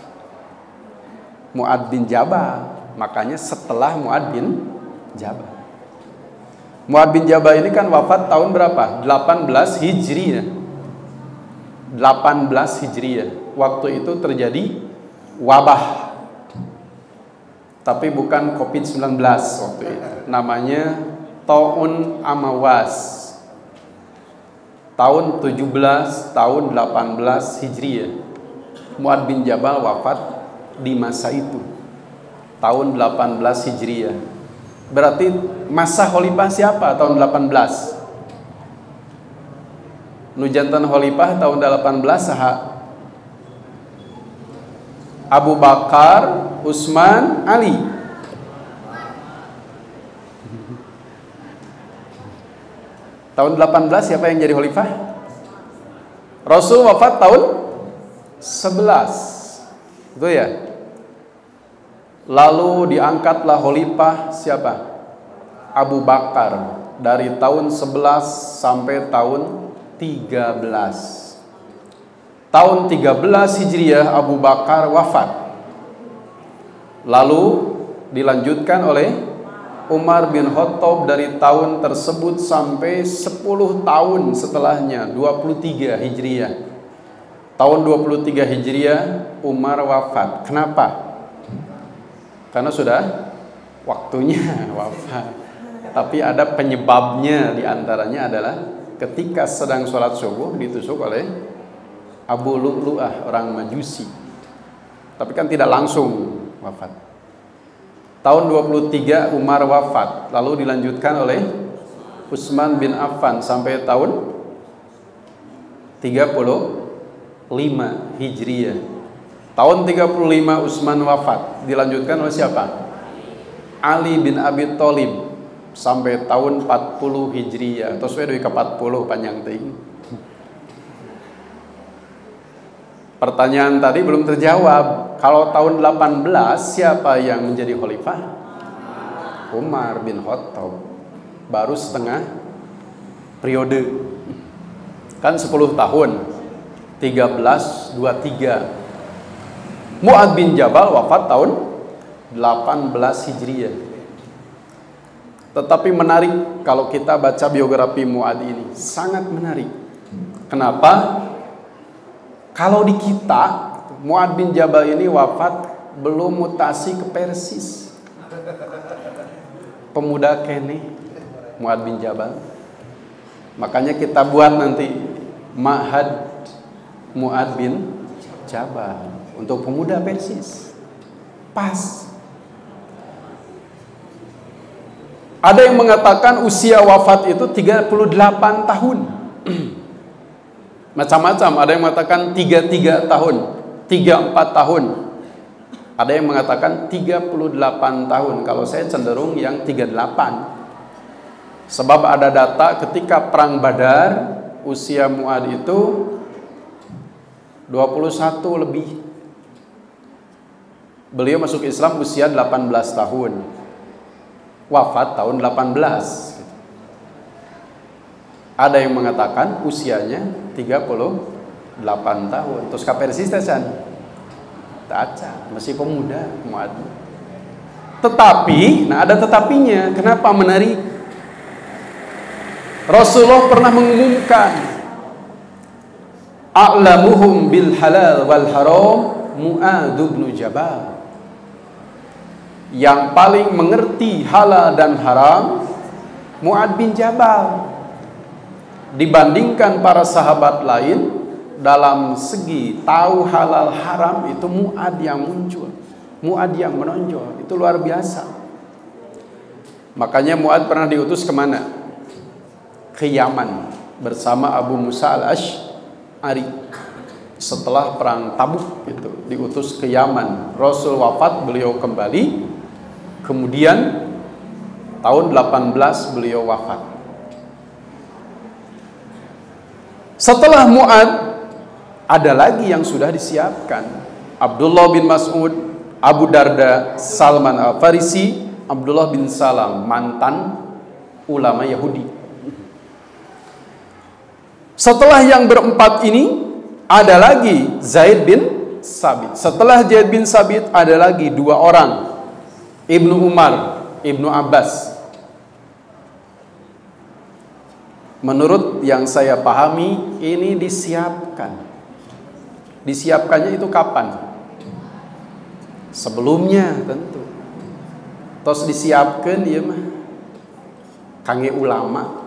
Mu'ad bin Jabal, makanya setelah Mu'ad bin Jabal. Mu'ad bin Jabal ini kan wafat tahun berapa? 18 Hijriah. 18 Hijriah. Waktu itu terjadi wabah. Tapi bukan COVID-19 waktu itu. Namanya Ta'un Amawas. Tahun 17, tahun 18 Hijriah. Mu'ad bin Jabal wafat di masa itu. Tahun 18 Hijriah. Berarti masa khalifah siapa tahun 18? Nujantan khalifah tahun 18 saha? Abu Bakar, Utsman, Ali. Tahun 18 siapa yang jadi khalifah? Rasul wafat tahun 11. Itu ya. Lalu diangkatlah khalifah siapa? Abu Bakar dari tahun 11 sampai tahun 13. Tahun 13 Hijriah Abu Bakar wafat. Lalu dilanjutkan oleh Umar bin Khattab dari tahun tersebut sampai 10 tahun setelahnya, 23 Hijriah. Tahun 23 Hijriah Umar wafat. Kenapa? Karena sudah waktunya wafat. Tapi ada penyebabnya, diantaranya adalah ketika sedang sholat subuh ditusuk oleh Abu Lu'lu'ah, orang Majusi. Tapi kan tidak langsung wafat. Tahun 23 Umar wafat, lalu dilanjutkan oleh Utsman bin Affan sampai tahun 35 Hijriah. Tahun 35 Utsman wafat, dilanjutkan oleh siapa? Ali bin Abi Thalib sampai tahun 40 Hijriah. Terus we ke 40 panjang ting. Pertanyaan tadi belum terjawab. Kalau tahun 18 siapa yang menjadi khalifah? Umar bin Khattab. Baru setengah periode. Kan 10 tahun. 13, 23. Mu'ad bin Jabal wafat tahun 18 Hijriah. Tetapi menarik kalau kita baca biografi Mu'ad ini. Sangat menarik. Kenapa? Kalau di kita, Mu'ad bin Jabal ini wafat belum mutasi ke Persis. Pemuda kene, Mu'ad bin Jabal. Makanya kita buat nanti Ma'had Mu'ad bin Jabal untuk pemuda Persis. Pas. Ada yang mengatakan usia wafat itu 38 tahun. Macam-macam, ada yang mengatakan 33 tahun, 34 tahun. Ada yang mengatakan 38 tahun. Kalau saya cenderung yang 38. Sebab ada data ketika perang Badar, usia Mu'ad itu 21 lebih. Beliau masuk Islam usia 18 tahun. Wafat tahun 18. Ada yang mengatakan usianya 38 tahun. Terus kapersisten taca, masih pemuda Mu'ad. Tetapi, nah ada tetapinya. Kenapa menarik? Rasulullah pernah mengumumkan a'lamuhum bil halal wal haram Mu'adz bin Jabal. Yang paling mengerti halal dan haram Mu'adz bin Jabal. Dibandingkan para sahabat lain dalam segi tahu halal haram, itu Mu'adz yang muncul, Mu'adz yang menonjol. Itu luar biasa. Makanya Mu'adz pernah diutus kemana? Ke Yaman bersama Abu Musa al-Asy'ari. Setelah perang Tabuk gitu, diutus ke Yaman. Rasul wafat, beliau kembali. Kemudian tahun 18 beliau wafat. Setelah Mu'adz ada lagi yang sudah disiapkan. Abdullah bin Mas'ud, Abu Darda, Salman Al-Farisi, Abdullah bin Salam, mantan ulama Yahudi. Setelah yang berempat ini, ada lagi Zaid bin Sabit. Setelah Zaid bin Sabit, ada lagi dua orang, Ibnu Umar, Ibnu Abbas. Menurut yang saya pahami, ini disiapkan. Disiapkannya itu kapan? Sebelumnya tentu. Tos disiapkan ya mah kangge ulama.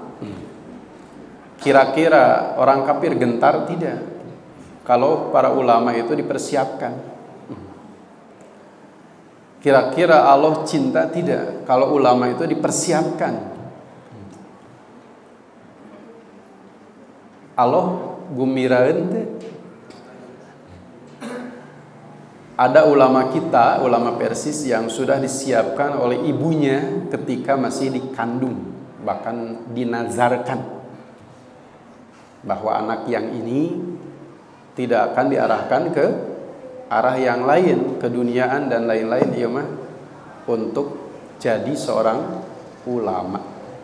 Kira-kira orang kafir gentar tidak? Kalau para ulama itu dipersiapkan. Kira-kira Allah cinta tidak? Kalau ulama itu dipersiapkan. Allah gumiraeun teh. Ada ulama kita, ulama Persis yang sudah disiapkan oleh ibunya ketika masih dikandung, bahkan dinazarkan bahwa anak yang ini tidak akan diarahkan ke arah yang lain, keduniaan dan lain-lain, iya mah, untuk jadi seorang ulama.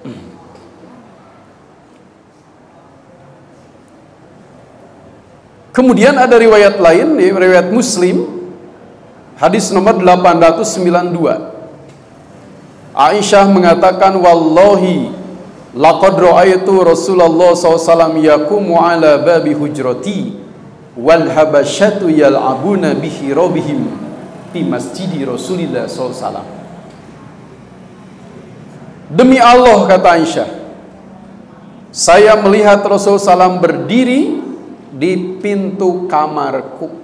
Kemudian ada riwayat lain, riwayat Muslim, hadis nomor 892. Aisyah mengatakan, wallahi laqad ra'aitu Rasulullah SAW yaqumu ala babi hujrati wal habasyatu yal'abuna bihi robihim fi masjidi Rasulillah SAW. Demi Allah, kata Aisyah, saya melihat Rasul SAW berdiri di pintu kamarku,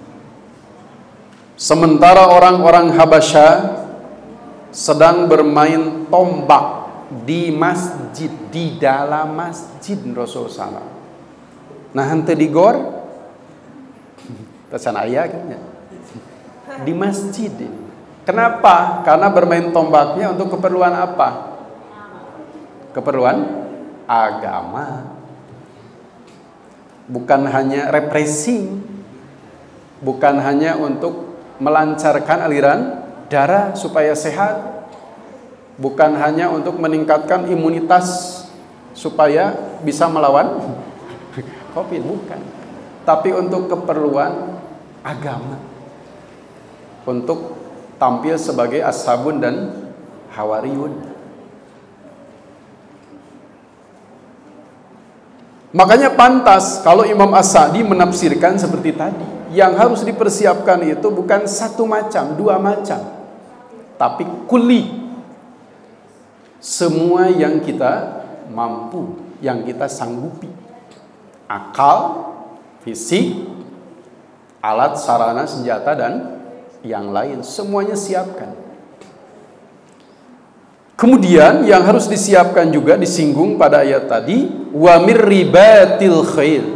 sementara orang-orang Habasyah sedang bermain tombak di masjid, di dalam masjid Rasulullah SAW. Nah, hente di gor, tesan ayah kan ya? Di masjid ini. Kenapa? Karena bermain tombaknya untuk keperluan apa? Keperluan agama. Bukan hanya repressing, bukan hanya untuk melancarkan aliran darah supaya sehat, bukan hanya untuk meningkatkan imunitas supaya bisa melawan COVID, bukan. Tapi untuk keperluan agama, untuk tampil sebagai ashabun dan hawariyun. Makanya pantas kalau Imam As-Sa'di menafsirkan seperti tadi, yang harus dipersiapkan itu bukan satu macam, dua macam, tapi kulli, semua yang kita mampu, yang kita sanggupi, akal, fisik, alat, sarana, senjata, dan yang lain, semuanya siapkan. Kemudian yang harus disiapkan juga disinggung pada ayat tadi, wa mir ribatil khail.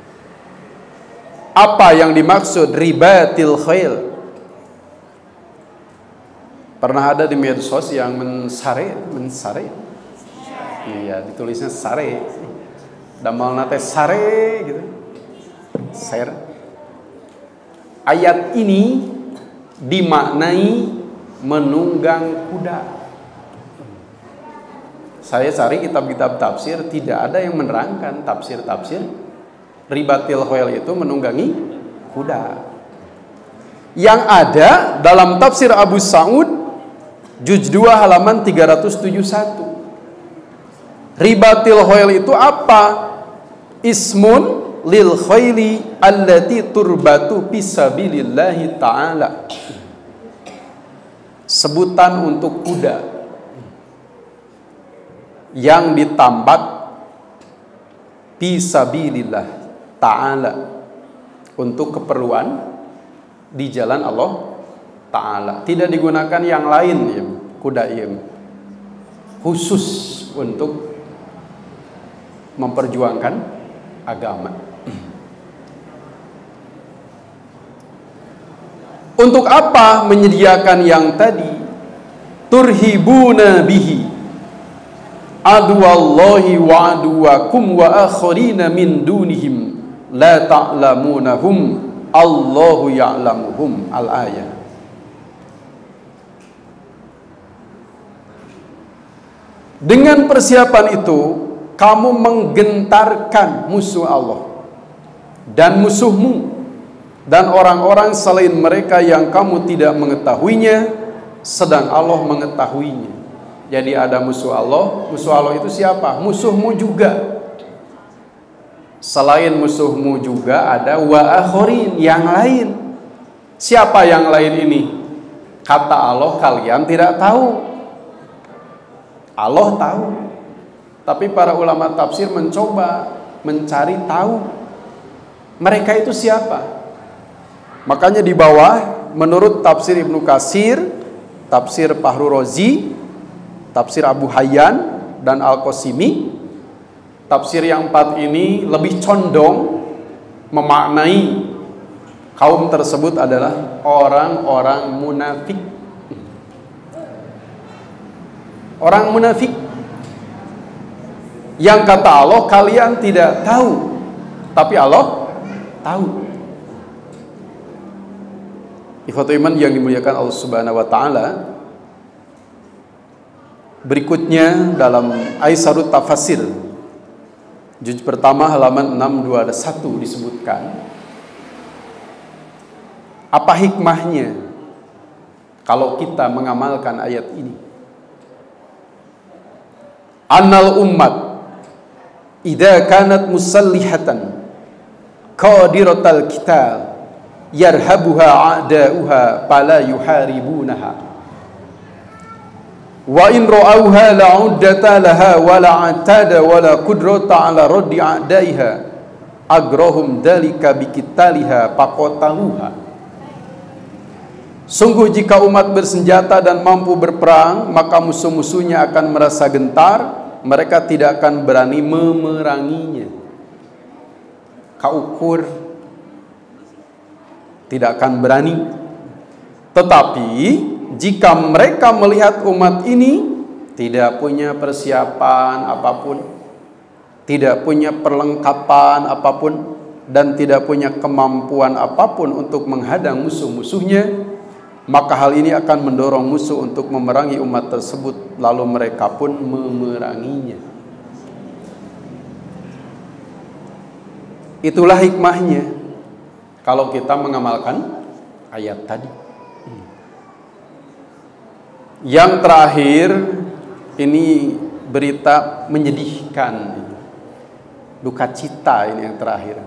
Apa yang dimaksud ribatil khail? Pernah ada di medsos yang mensare. Iya, ditulisnya sare. Damal nate sare gitu. Share. Ayat ini dimaknai menunggang kuda. Saya cari kitab-kitab tafsir, tidak ada yang menerangkan tafsir-tafsir ribatil khail itu menunggangi kuda. Yang ada dalam tafsir Abu Sa'ud juz 2 halaman 371. Ribatil khail itu apa? Ismun lil khayli allati turbatu fisabilillahi ta'ala. Sebutan untuk kuda yang ditambat fisabilillah ta'ala, untuk keperluan di jalan Allah Ta'ala. Tidak digunakan yang lain ya, kuda ini khusus untuk memperjuangkan agama. Untuk apa menyediakan yang tadi? Turhibuna bihi aduwallahi wa aduwakum wa akharina min dunihim la ta'lamunahum Allahu ya'lamuhum. Al-ayah. Dengan persiapan itu kamu menggentarkan musuh Allah dan musuhmu dan orang-orang selain mereka yang kamu tidak mengetahuinya, sedang Allah mengetahuinya. Jadi ada musuh Allah. Musuh Allah itu siapa? Musuhmu juga. Selain musuhmu juga ada wa akharin, yang lain. Siapa yang lain ini? Kata Allah, kalian tidak tahu. Allah tahu. Tapi para ulama tafsir mencoba mencari tahu mereka itu siapa. Makanya di bawah menurut tafsir Ibnu Katsir, tafsir Fahru Razi, tafsir Abu Hayyan dan Al-Qasimi, tafsir yang 4 ini lebih condong memaknai kaum tersebut adalah orang-orang munafik. Orang munafik yang kata Allah kalian tidak tahu, tapi Allah tahu. Ikhwatul iman yang dimuliakan Allah Subhanahu wa taala, berikutnya dalam Aisarut Tafasir juz pertama halaman 621 disebutkan apa hikmahnya kalau kita mengamalkan ayat ini. Annal ummat idza kanat musallihatan qadiratal qital yarhabuha a'da'uha fala yuharibunaha wa in ra'awha la'uddata laha wa la'atada wa la qudrata 'ala raddi a'da'iha agrahum dalika biqitaliha faqataluha. Sungguh jika umat bersenjata dan mampu berperang, maka musuh-musuhnya akan merasa gentar, mereka tidak akan berani memeranginya. Kaukur tidak akan berani. Tetapi jika mereka melihat umat ini tidak punya persiapan apapun, tidak punya perlengkapan apapun, dan tidak punya kemampuan apapun untuk menghadang musuh-musuhnya, maka hal ini akan mendorong musuh untuk memerangi umat tersebut, lalu mereka pun memeranginya. Itulah hikmahnya kalau kita mengamalkan ayat tadi. Yang terakhir ini berita menyedihkan, duka cita ini yang terakhir.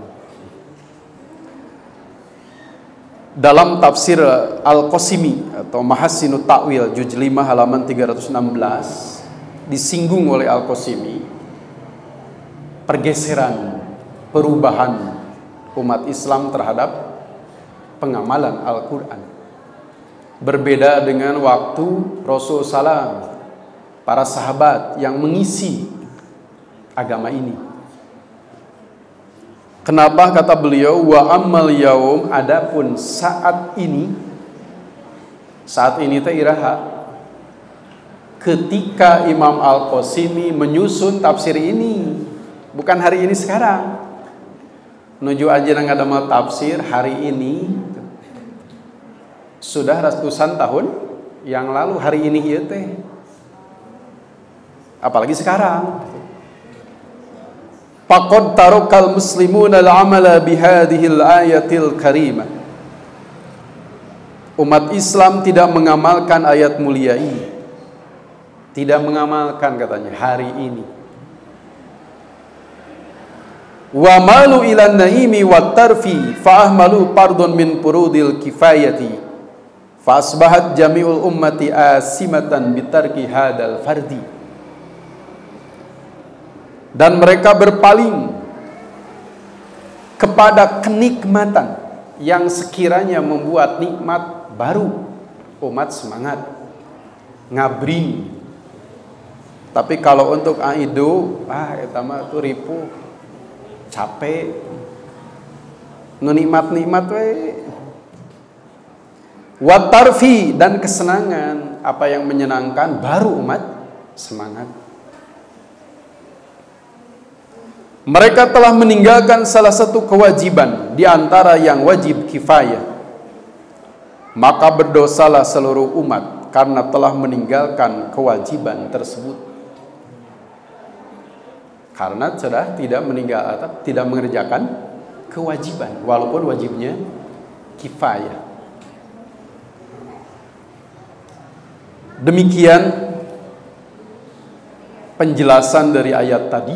Dalam tafsir Al-Qasimi atau Mahassinut Ta'wil juz 5 halaman 316 disinggung oleh Al-Qasimi pergeseran, perubahan umat Islam terhadap pengamalan Al-Quran. Berbeda dengan waktu Rasulullah SAW, para sahabat yang mengisi agama ini. Kenapa kata beliau wa ammal yaum, adapun saat ini teh iraha ketika Imam Al-Qasimi menyusun tafsir ini, bukan hari ini sekarang. Nuju anjeunna ngadamel tafsir hari ini sudah ratusan tahun yang lalu, hari ini ieu teh. Apalagi sekarang. Faqad tarakal muslimuna al-amala bihadhil ayatil karimah. Umat Islam tidak mengamalkan ayat mulia ini. Tidak mengamalkan katanya hari ini. wa malu ilan naimi wat tarfi fa ahmalu pardun min purudil kifayati fa asbahat jami'ul ummati asimatan bitarki hadal fardi. Dan mereka berpaling kepada kenikmatan yang sekiranya membuat nikmat baru. Umat semangat ngabring. Tapi kalau untuk aido, eta mah tuh ripuh, capek, nu nikmat-nikmat we. Wat tarfi, dan kesenangan, apa yang menyenangkan baru umat semangat. Mereka telah meninggalkan salah satu kewajiban di antara yang wajib kifayah. Maka berdosalah seluruh umat karena telah meninggalkan kewajiban tersebut. Karena sudah tidak tidak mengerjakan kewajiban walaupun wajibnya kifayah. Demikian penjelasan dari ayat tadi.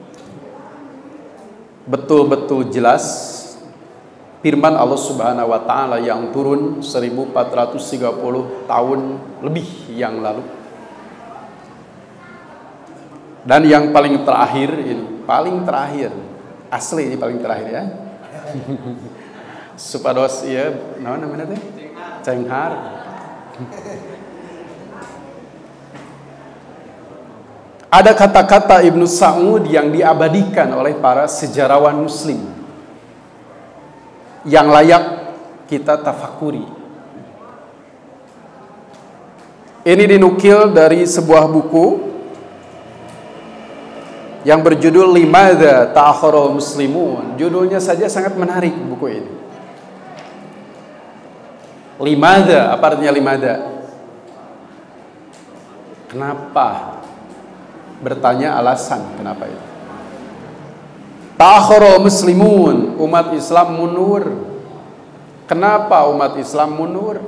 Betul-betul jelas firman Allah Subhanahu wa taala yang turun 1430 tahun lebih yang lalu. Dan yang paling terakhir ini, paling terakhir, asli ini paling terakhir ya. Supados ya, naon namanya teh? Cenghar. Ada kata-kata Ibnu Sa'ud yang diabadikan oleh para sejarawan muslim yang layak kita tafakuri. Ini dinukil dari sebuah buku yang berjudul Limadza Ta'akharul Muslimun. Judulnya saja sangat menarik buku ini. Limadza, apa artinya limadza? Kenapa? Bertanya alasan kenapa itu. Ta'akharul muslimun, umat Islam mundur. Kenapa umat Islam mundur?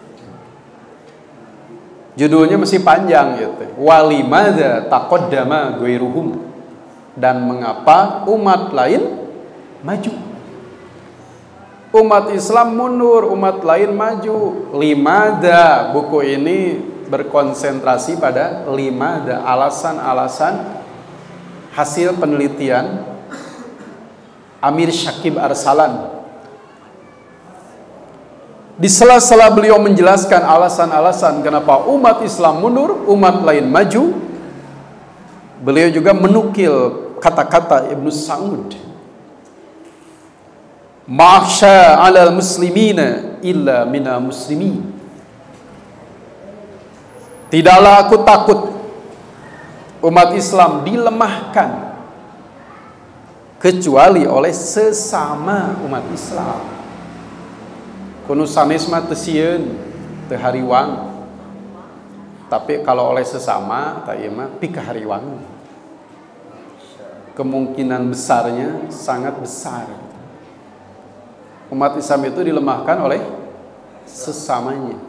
Judulnya masih panjang gitu. Walimadza taqaddama ghairuhum, dan mengapa umat lain maju? Umat Islam mundur, umat lain maju. Limadza, buku ini berkonsentrasi pada limadza, alasan-alasan hasil penelitian Amir Syakib Arsalan. Di sela-sela beliau menjelaskan alasan-alasan kenapa umat Islam mundur, umat lain maju, beliau juga menukil kata-kata Ibnu Sa'ud. Ma'asya 'alal muslimina illa mina muslimin. Tidaklah aku takut umat Islam dilemahkan kecuali oleh sesama umat Islam. Kuno sanes mah teu sieun, teu hariwang. Tapi kalau oleh sesama, tah ieu mah pika hariwang. Kemungkinan besarnya sangat besar. Umat Islam itu dilemahkan oleh sesamanya.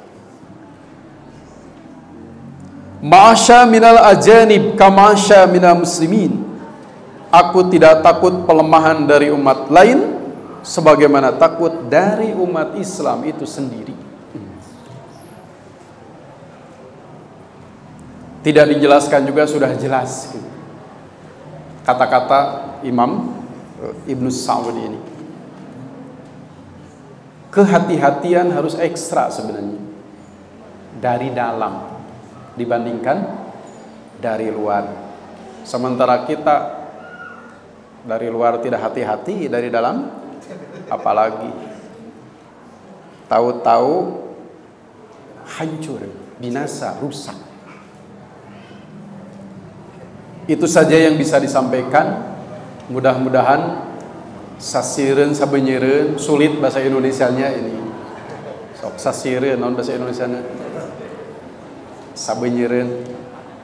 Ma'asya minal ajanib kamasya minal muslimin. Aku tidak takut pelemahan dari umat lain sebagaimana takut dari umat Islam itu sendiri. Tidak dijelaskan juga sudah jelas kata-kata Imam Ibnu Sa'ud ini. Kehati-hatian harus ekstra sebenarnya dari dalam dibandingkan dari luar. Sementara kita dari luar tidak hati-hati, dari dalam apalagi. Tahu-tahu hancur, binasa, rusak. Itu saja yang bisa disampaikan. Mudah-mudahan sasireun sabeunyereun, sulit bahasa Indonesianya ini. Sok sasireun naon bahasa Indonesianya? Sabeunyereun.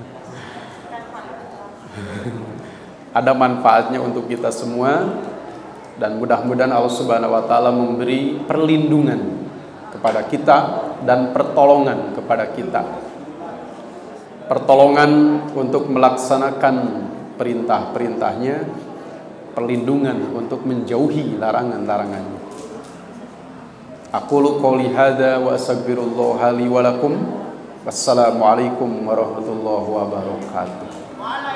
Ada manfaatnya untuk kita semua, dan mudah-mudahan Allah Subhanahu wa taala memberi perlindungan kepada kita dan pertolongan kepada kita. Pertolongan untuk melaksanakan perintah-perintahnya, perlindungan untuk menjauhi larangan-larangannya. Aqulu qouli hadza wa astaghfirullah li wa lakum. Wassalamualaikum warahmatullahi wabarakatuh.